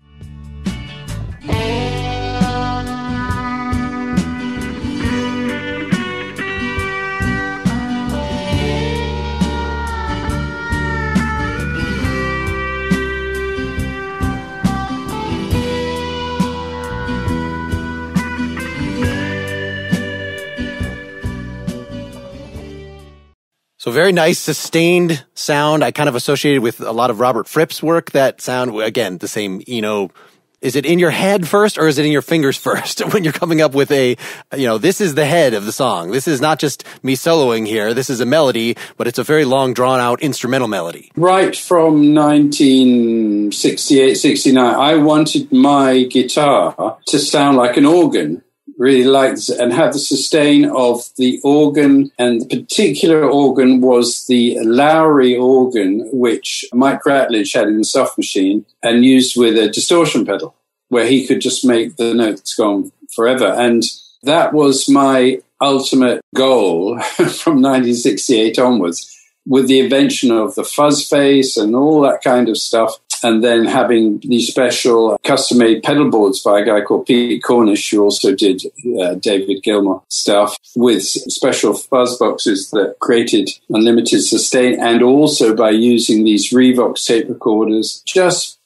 So very nice, sustained sound. I kind of associated with a lot of Robert Fripp's work. That sound, again, the same, you know, is it in your head first or is it in your fingers first when you're coming up with a, you know, this is the head of the song. This is not just me soloing here. This is a melody, but it's a very long, drawn-out instrumental melody. Right from nineteen sixty-eight, sixty-nine, I wanted my guitar to sound like an organ. Really liked and had the sustain of the organ, and the particular organ was the Lowry organ, which Mike Ratledge had in the soft machine and used with a distortion pedal, where he could just make the notes go on forever. And that was my ultimate goal from nineteen sixty-eight onwards, with the invention of the fuzz face and all that kind of stuff. And then having these special custom-made pedal boards by a guy called Pete Cornish, who also did uh, David Gilmour stuff, with special fuzz boxes that created unlimited sustain, and also by using these Revox tape recorders, just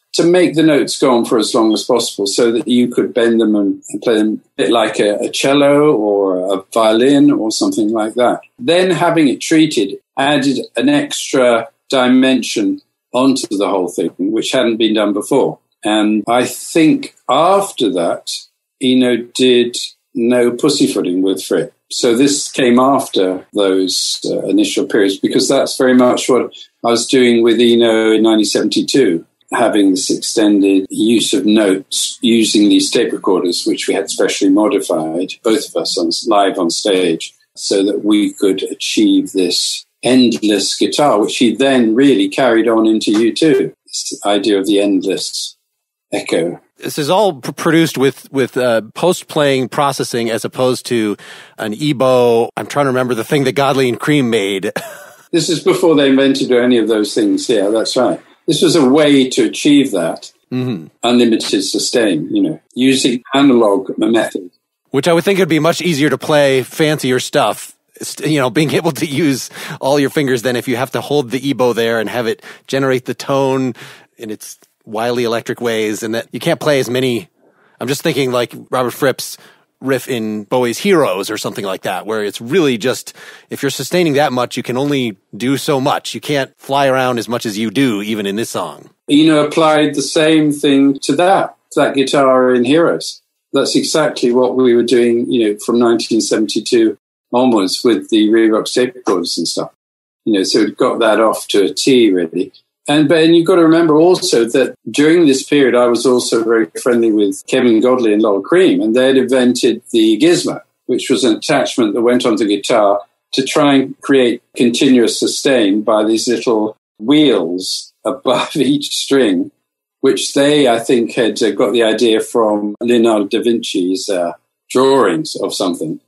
to make the notes go on for as long as possible so that you could bend them and, and play them a bit like a, a cello or a violin or something like that. Then having it treated added an extra dimension onto the whole thing, which hadn't been done before. And I think after that, Eno did no pussyfooting with Fripp. So this came after those uh, initial periods, because that's very much what I was doing with Eno in nineteen seventy-two, having this extended use of notes using these tape recorders, which we had specially modified, both of us on, live on stage, so that we could achieve this endless guitar, which he then really carried on into U two, this idea of the endless echo. This is all p- produced with with uh, post-playing processing as opposed to an E B O. I'm trying to remember the thing that Godley and Cream made. This is before they invented any of those things. Yeah, that's right. This was a way to achieve that mm-hmm. unlimited sustain, you know, using analog method. Which I would think would be much easier to play fancier stuff, you know, being able to use all your fingers than if you have to hold the E B O there and have it generate the tone in its wily electric ways, and that you can't play as many. I'm just thinking like Robert Fripp's riff in Bowie's Heroes or something like that, where it's really just, if you're sustaining that much, you can only do so much. You can't fly around as much as you do, even in this song. Eno applied the same thing to that, to that guitar in Heroes. That's exactly what we were doing, you know, from nineteen seventy-two onwards with the Rerox tape recorders and stuff. You know, so it got that off to a T, really. And Ben, you've got to remember also that during this period, I was also very friendly with Kevin Godley and Lol Cream, and they had invented the Gizmo, which was an attachment that went onto the guitar to try and create continuous sustain by these little wheels above each string, which they, I think, had uh, got the idea from Leonardo da Vinci's uh, drawings of something.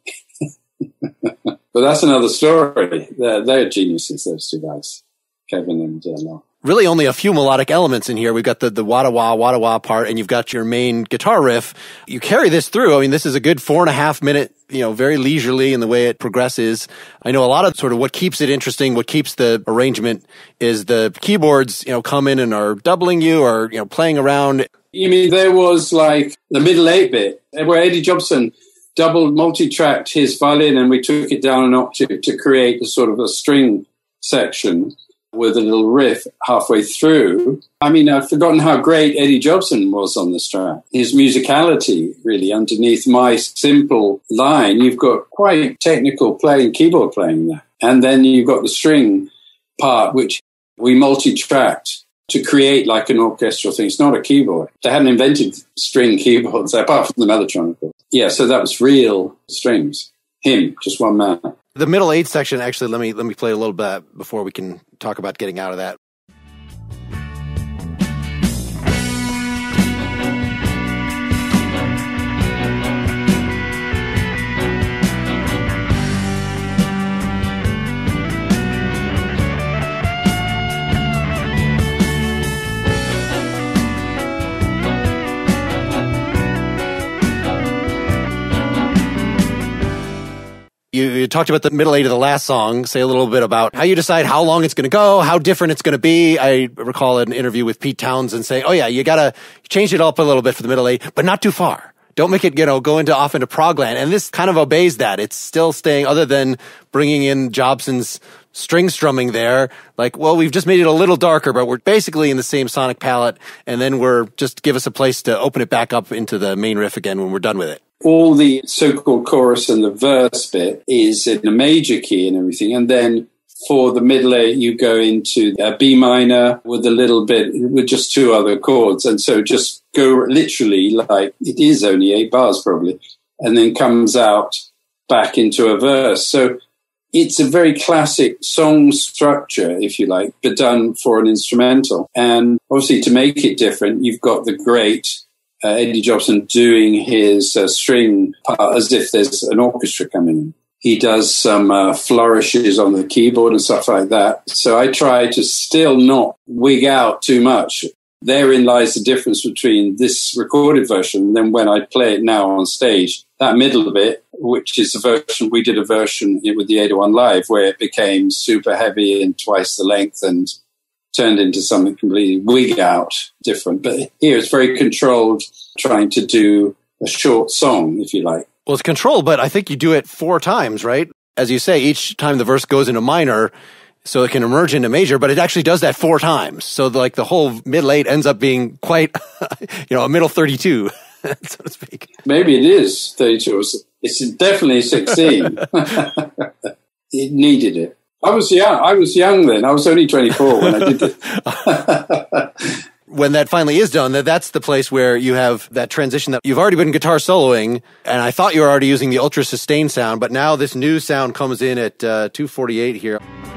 But that's another story. They're, they're geniuses, those two guys, Kevin and uh, Lol. Really only a few melodic elements in here. We've got the, the wah-da-wah, wah-da-wah part, and you've got your main guitar riff. You carry this through. I mean, this is a good four and a half minute, you know, very leisurely in the way it progresses. I know a lot of sort of what keeps it interesting, what keeps the arrangement is the keyboards, you know, come in and are doubling you or, you know, playing around. You mean there was like the middle eight bit where Eddie Jobson double multi-tracked his violin and we took it down an octave to create a sort of a string section with a little riff halfway through. I mean, I've forgotten how great Eddie Jobson was on this track. His musicality, really, underneath my simple line, you've got quite technical playing, keyboard playing there. And then you've got the string part, which we multi-tracked to create like an orchestral thing. It's not a keyboard. They hadn't invented string keyboards, apart from the Mellotron, of course. Yeah, so that was real strings. Him, just one man. The middle eight section, actually, let me let me play a little bit before we can talk about getting out of that. You, you talked about the middle eight of the last song. Say a little bit about how you decide how long it's going to go, how different it's going to be. I recall an interview with Pete Townsend saying, oh yeah, you got to change it up a little bit for the middle eight, but not too far. Don't make it, you know, go into off into progland. And this kind of obeys that. It's still staying, other than bringing in Jobson's string strumming there. Like, well, we've just made it a little darker, but we're basically in the same sonic palette. And then we're just give us a place to open it back up into the main riff again when we're done with it. All the so-called chorus and the verse bit is in a major key and everything. And then for the middle eight, you go into a B minor with a little bit, with just two other chords. And so just go literally like, it is only eight bars probably, and then comes out back into a verse. So it's a very classic song structure, if you like, but done for an instrumental. And obviously to make it different, you've got the great Uh, Eddie Jobson doing his uh, string part as if there's an orchestra coming in. He does some uh, flourishes on the keyboard and stuff like that. So I try to still not wig out too much. Therein lies the difference between this recorded version and then when I play it now on stage. That middle bit, which is a version, we did a version with the eight oh one Live where it became super heavy and twice the length and turned into something completely wig out different. But here it's very controlled, trying to do a short song, if you like. Well, it's controlled, but I think you do it four times, right? As you say, each time the verse goes into minor, so it can emerge into major, but it actually does that four times. So the, like the whole middle eight ends up being quite, you know, a middle thirty-two, so to speak. Maybe it is thirty-two. It's definitely sixteen. It needed it. I was young. I was young then. I was only twenty-four when I did it. When that finally is done, that that's the place where you have that transition that you've already been guitar soloing, and I thought you were already using the ultra sustain sound, but now this new sound comes in at uh, two forty-eight here.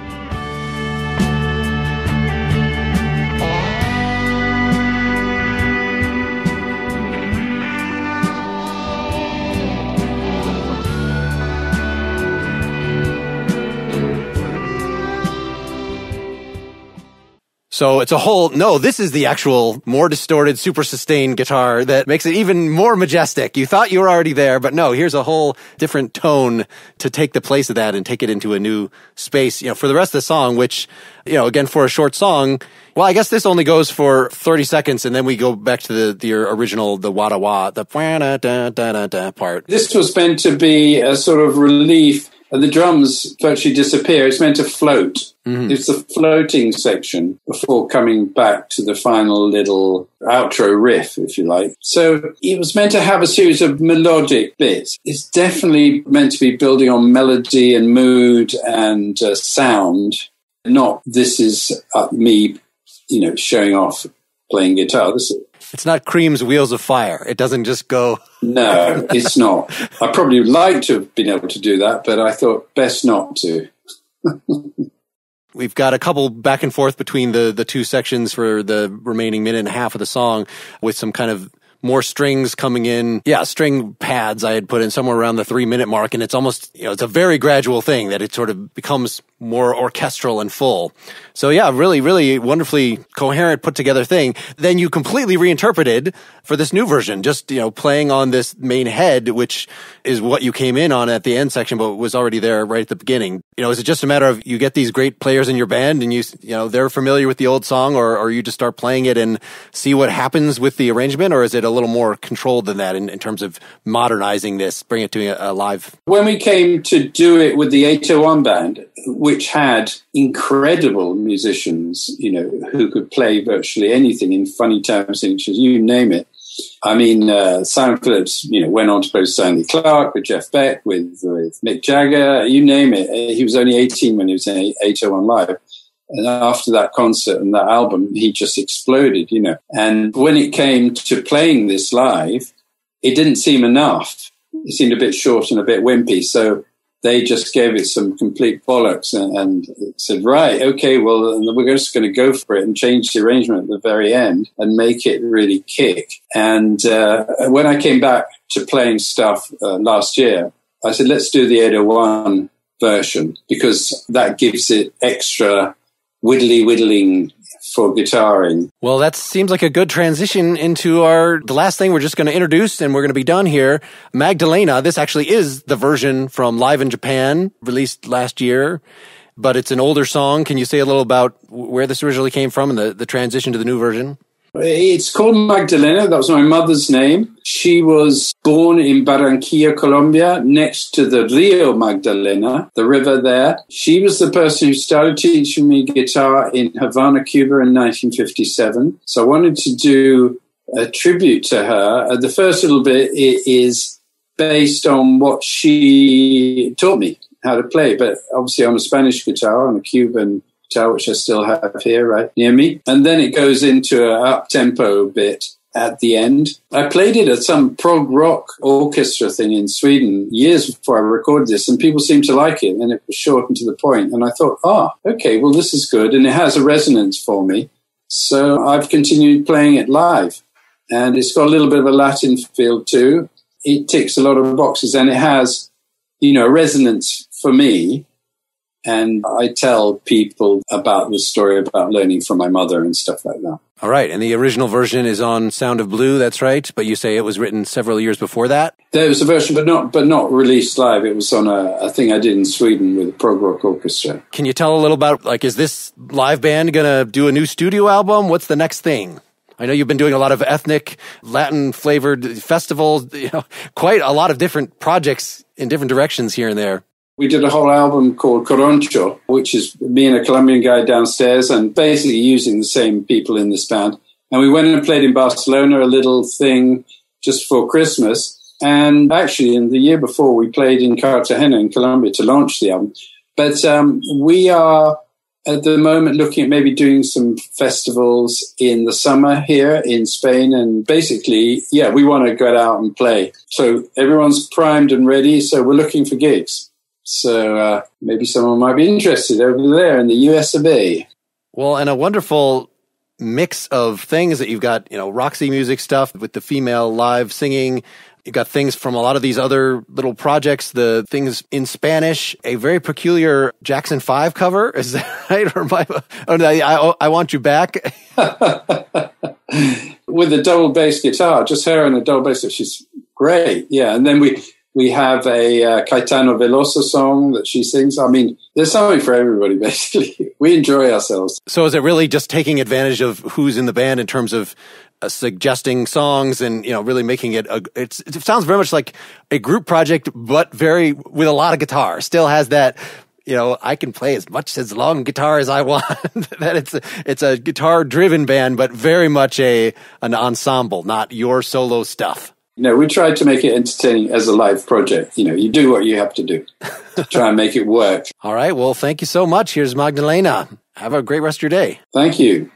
So it's a whole, no, this is the actual more distorted, super sustained guitar that makes it even more majestic. You thought you were already there, but no, here's a whole different tone to take the place of that and take it into a new space, you know, for the rest of the song, which, you know, again, for a short song, well, I guess this only goes for thirty seconds, and then we go back to the, the original, the wah da wah, the da da da da part. This was meant to be a sort of relief, and the drums virtually disappear. It's meant to float. Mm-hmm. It's the floating section before coming back to the final little outro riff, if you like. So it was meant to have a series of melodic bits. It's definitely meant to be building on melody and mood and uh, sound, not this is uh, me, you know, showing off playing guitar. This is, it's not Cream's Wheels of Fire. It doesn't just go. No, it's not. I probably would like to have been able to do that, but I thought best not to. We've got a couple back and forth between the, the two sections for the remaining minute and a half of the song with some kind of more strings coming in. Yeah, string pads I had put in somewhere around the three minute mark. And it's almost, you know, it's a very gradual thing that it sort of becomes more orchestral and full. So yeah, really, really wonderfully coherent, put together thing. Then you completely reinterpreted for this new version, just, you know, playing on this main head, which is what you came in on at the end section, but was already there right at the beginning. You know, is it just a matter of you get these great players in your band and you, you know, they're familiar with the old song, or, or you just start playing it and see what happens with the arrangement? Or is it a little more controlled than that in, in terms of modernizing this, bring it to a, a live? When we came to do it with the eight oh one band, which had incredible musicians, you know, who could play virtually anything in funny time signatures, you name it. I mean, uh, Simon Phillips, you know, went on to play with Stanley Clarke, with Jeff Beck, with, with Mick Jagger, you name it. He was only eighteen when he was in eight oh one Live. And after that concert and that album, he just exploded, you know. And when it came to playing this live, it didn't seem enough. It seemed a bit short and a bit wimpy. So they just gave it some complete bollocks and, and said, right, okay, well, we're just going to go for it and change the arrangement at the very end and make it really kick. And uh, when I came back to playing stuff uh, last year, I said, let's do the eight oh one version because that gives it extra widdly whittling for guitaring. Well, that seems like a good transition into our the last thing we're just going to introduce, and we're going to be done here. Magdalena. This actually is the version from Live in Japan, released last year, but it's an older song. Can you say a little about where this originally came from and the, the transition to the new version? It's called Magdalena. That was my mother's name. She was born in Barranquilla, Colombia, next to the Rio Magdalena, the river there. She was the person who started teaching me guitar in Havana, Cuba in nineteen fifty-seven. So I wanted to do a tribute to her. Uh, the first little bit is based on what she taught me how to play, but obviously on a Spanish guitar, on a Cuban guitar, which I still have here right near me. And then it goes into an up-tempo bit at the end. I played it at some prog rock orchestra thing in Sweden years before I recorded this, and people seemed to like it, and it was short and to the point. And I thought, ah, oh, okay, well, this is good, and it has a resonance for me. So I've continued playing it live, and it's got a little bit of a Latin feel too. It ticks a lot of boxes, and it has, you know, resonance for me. And I tell people about the story about learning from my mother and stuff like that. All right. And the original version is on Sound of Blue. That's right. But you say it was written several years before that? There was a version, but not but not released live. It was on a, a thing I did in Sweden with a prog rock orchestra. Can you tell a little about, like, is this live band going to do a new studio album? What's the next thing? I know you've been doing a lot of ethnic, Latin-flavored festivals, you know, quite a lot of different projects in different directions here and there. We did a whole album called Coroncho, which is me and a Colombian guy downstairs and basically using the same people in this band. And we went and played in Barcelona, a little thing just for Christmas. And actually, in the year before, we played in Cartagena in Colombia to launch the album. But um, we are at the moment looking at maybe doing some festivals in the summer here in Spain. And basically, yeah, we want to get out and play. So everyone's primed and ready. So we're looking for gigs. So uh, maybe someone might be interested over there in the U S of A. Well, and a wonderful mix of things that you've got, you know, Roxy music stuff with the female live singing. You've got things from a lot of these other little projects, the things in Spanish, a very peculiar Jackson five cover. Is that right? Or my, oh, I, I, I Want You Back. With a double bass guitar, just her and a double bass. She's great. Yeah. And then we... We have a uh, Caetano Veloso song that she sings. I mean, there's something for everybody, basically. We enjoy ourselves. So is it really just taking advantage of who's in the band in terms of uh, suggesting songs and, you know, really making it, a, it's, it sounds very much like a group project, but very, with a lot of guitar. Still has that, you know, I can play as much as long guitar as I want. That it's a, it's a guitar-driven band, but very much a an ensemble, not your solo stuff. No, we tried to make it entertaining as a live project. You know, you do what you have to do to try and make it work. All right. Well, thank you so much. Here's Magdalena. Have a great rest of your day. Thank you.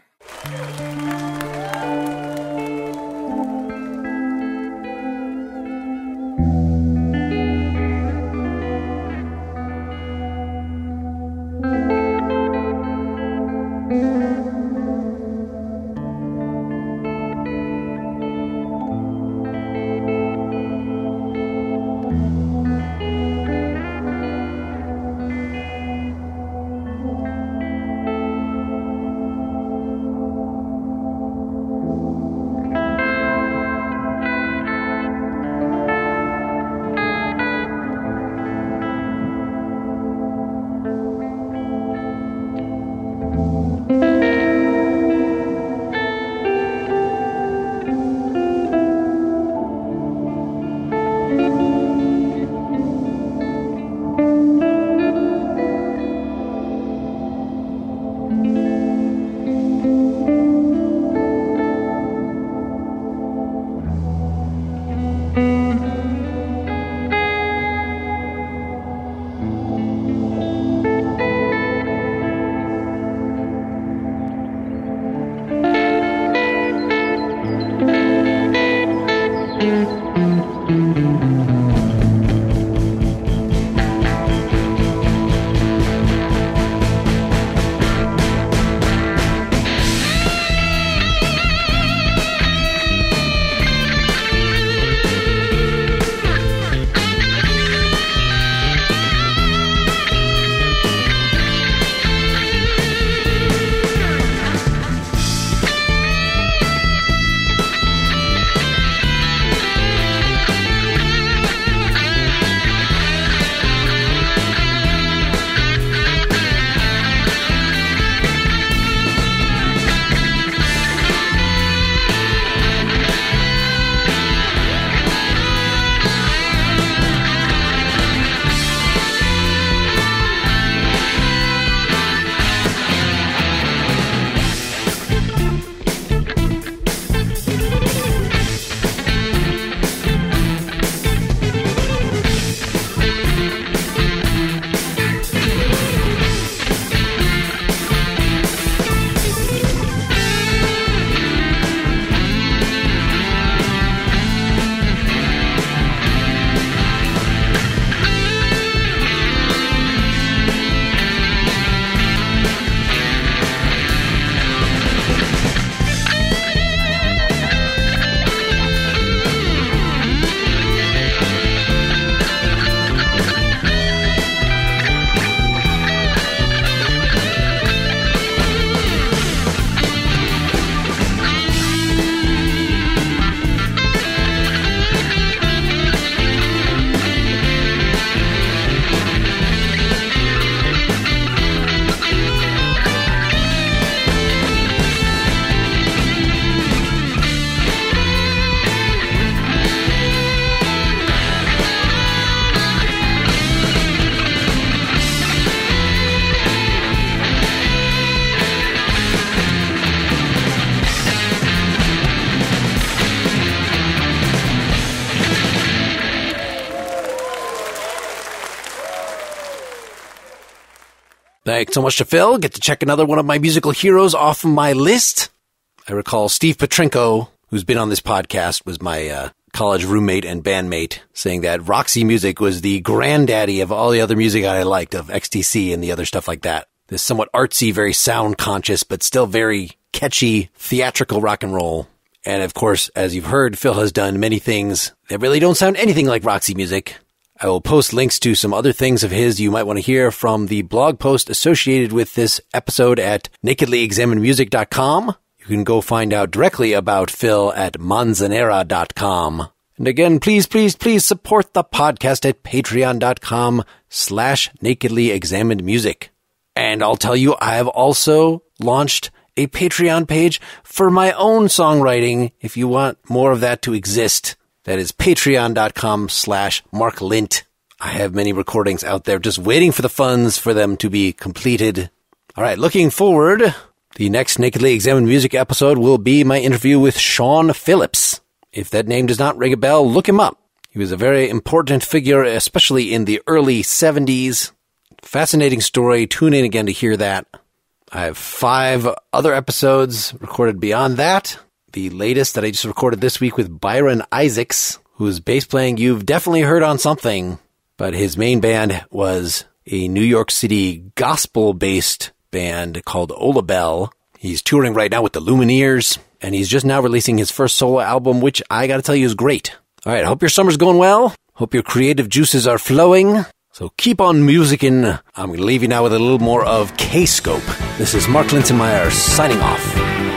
Thanks so much to Phil. Get to check another one of my musical heroes off of my list. I recall Steve Petrenko, who's been on this podcast, was my uh, college roommate and bandmate, saying that Roxy music was the granddaddy of all the other music I liked, of X T C and the other stuff like that. This somewhat artsy, very sound conscious, but still very catchy, theatrical rock and roll. And of course, as you've heard, Phil has done many things that really don't sound anything like Roxy music. I will post links to some other things of his you might want to hear from the blog post associated with this episode at nakedly examined music dot com. You can go find out directly about Phil at manzanera dot com. And again, please, please, please support the podcast at patreon dot com slash nakedly examined music. And I'll tell you, I have also launched a Patreon page for my own songwriting if you want more of that to exist. That is patreon dot com slash Mark Lint. I have many recordings out there just waiting for the funds for them to be completed. All right, looking forward, the next Nakedly Examined Music episode will be my interview with Sean Phillips. If that name does not ring a bell, look him up. He was a very important figure, especially in the early seventies. Fascinating story. Tune in again to hear that. I have five other episodes recorded beyond that. The latest that I just recorded this week with Byron Isaacs, whose bass playing you've definitely heard on something, but his main band was a New York City gospel-based band called Ola Bell. He's touring right now with the Lumineers, and he's just now releasing his first solo album, which I gotta tell you is great. All right, hope your summer's going well. Hope your creative juices are flowing. So keep on musicking. I'm going to leave you now with a little more of K-Scope. This is Mark Linsenmeyer signing off.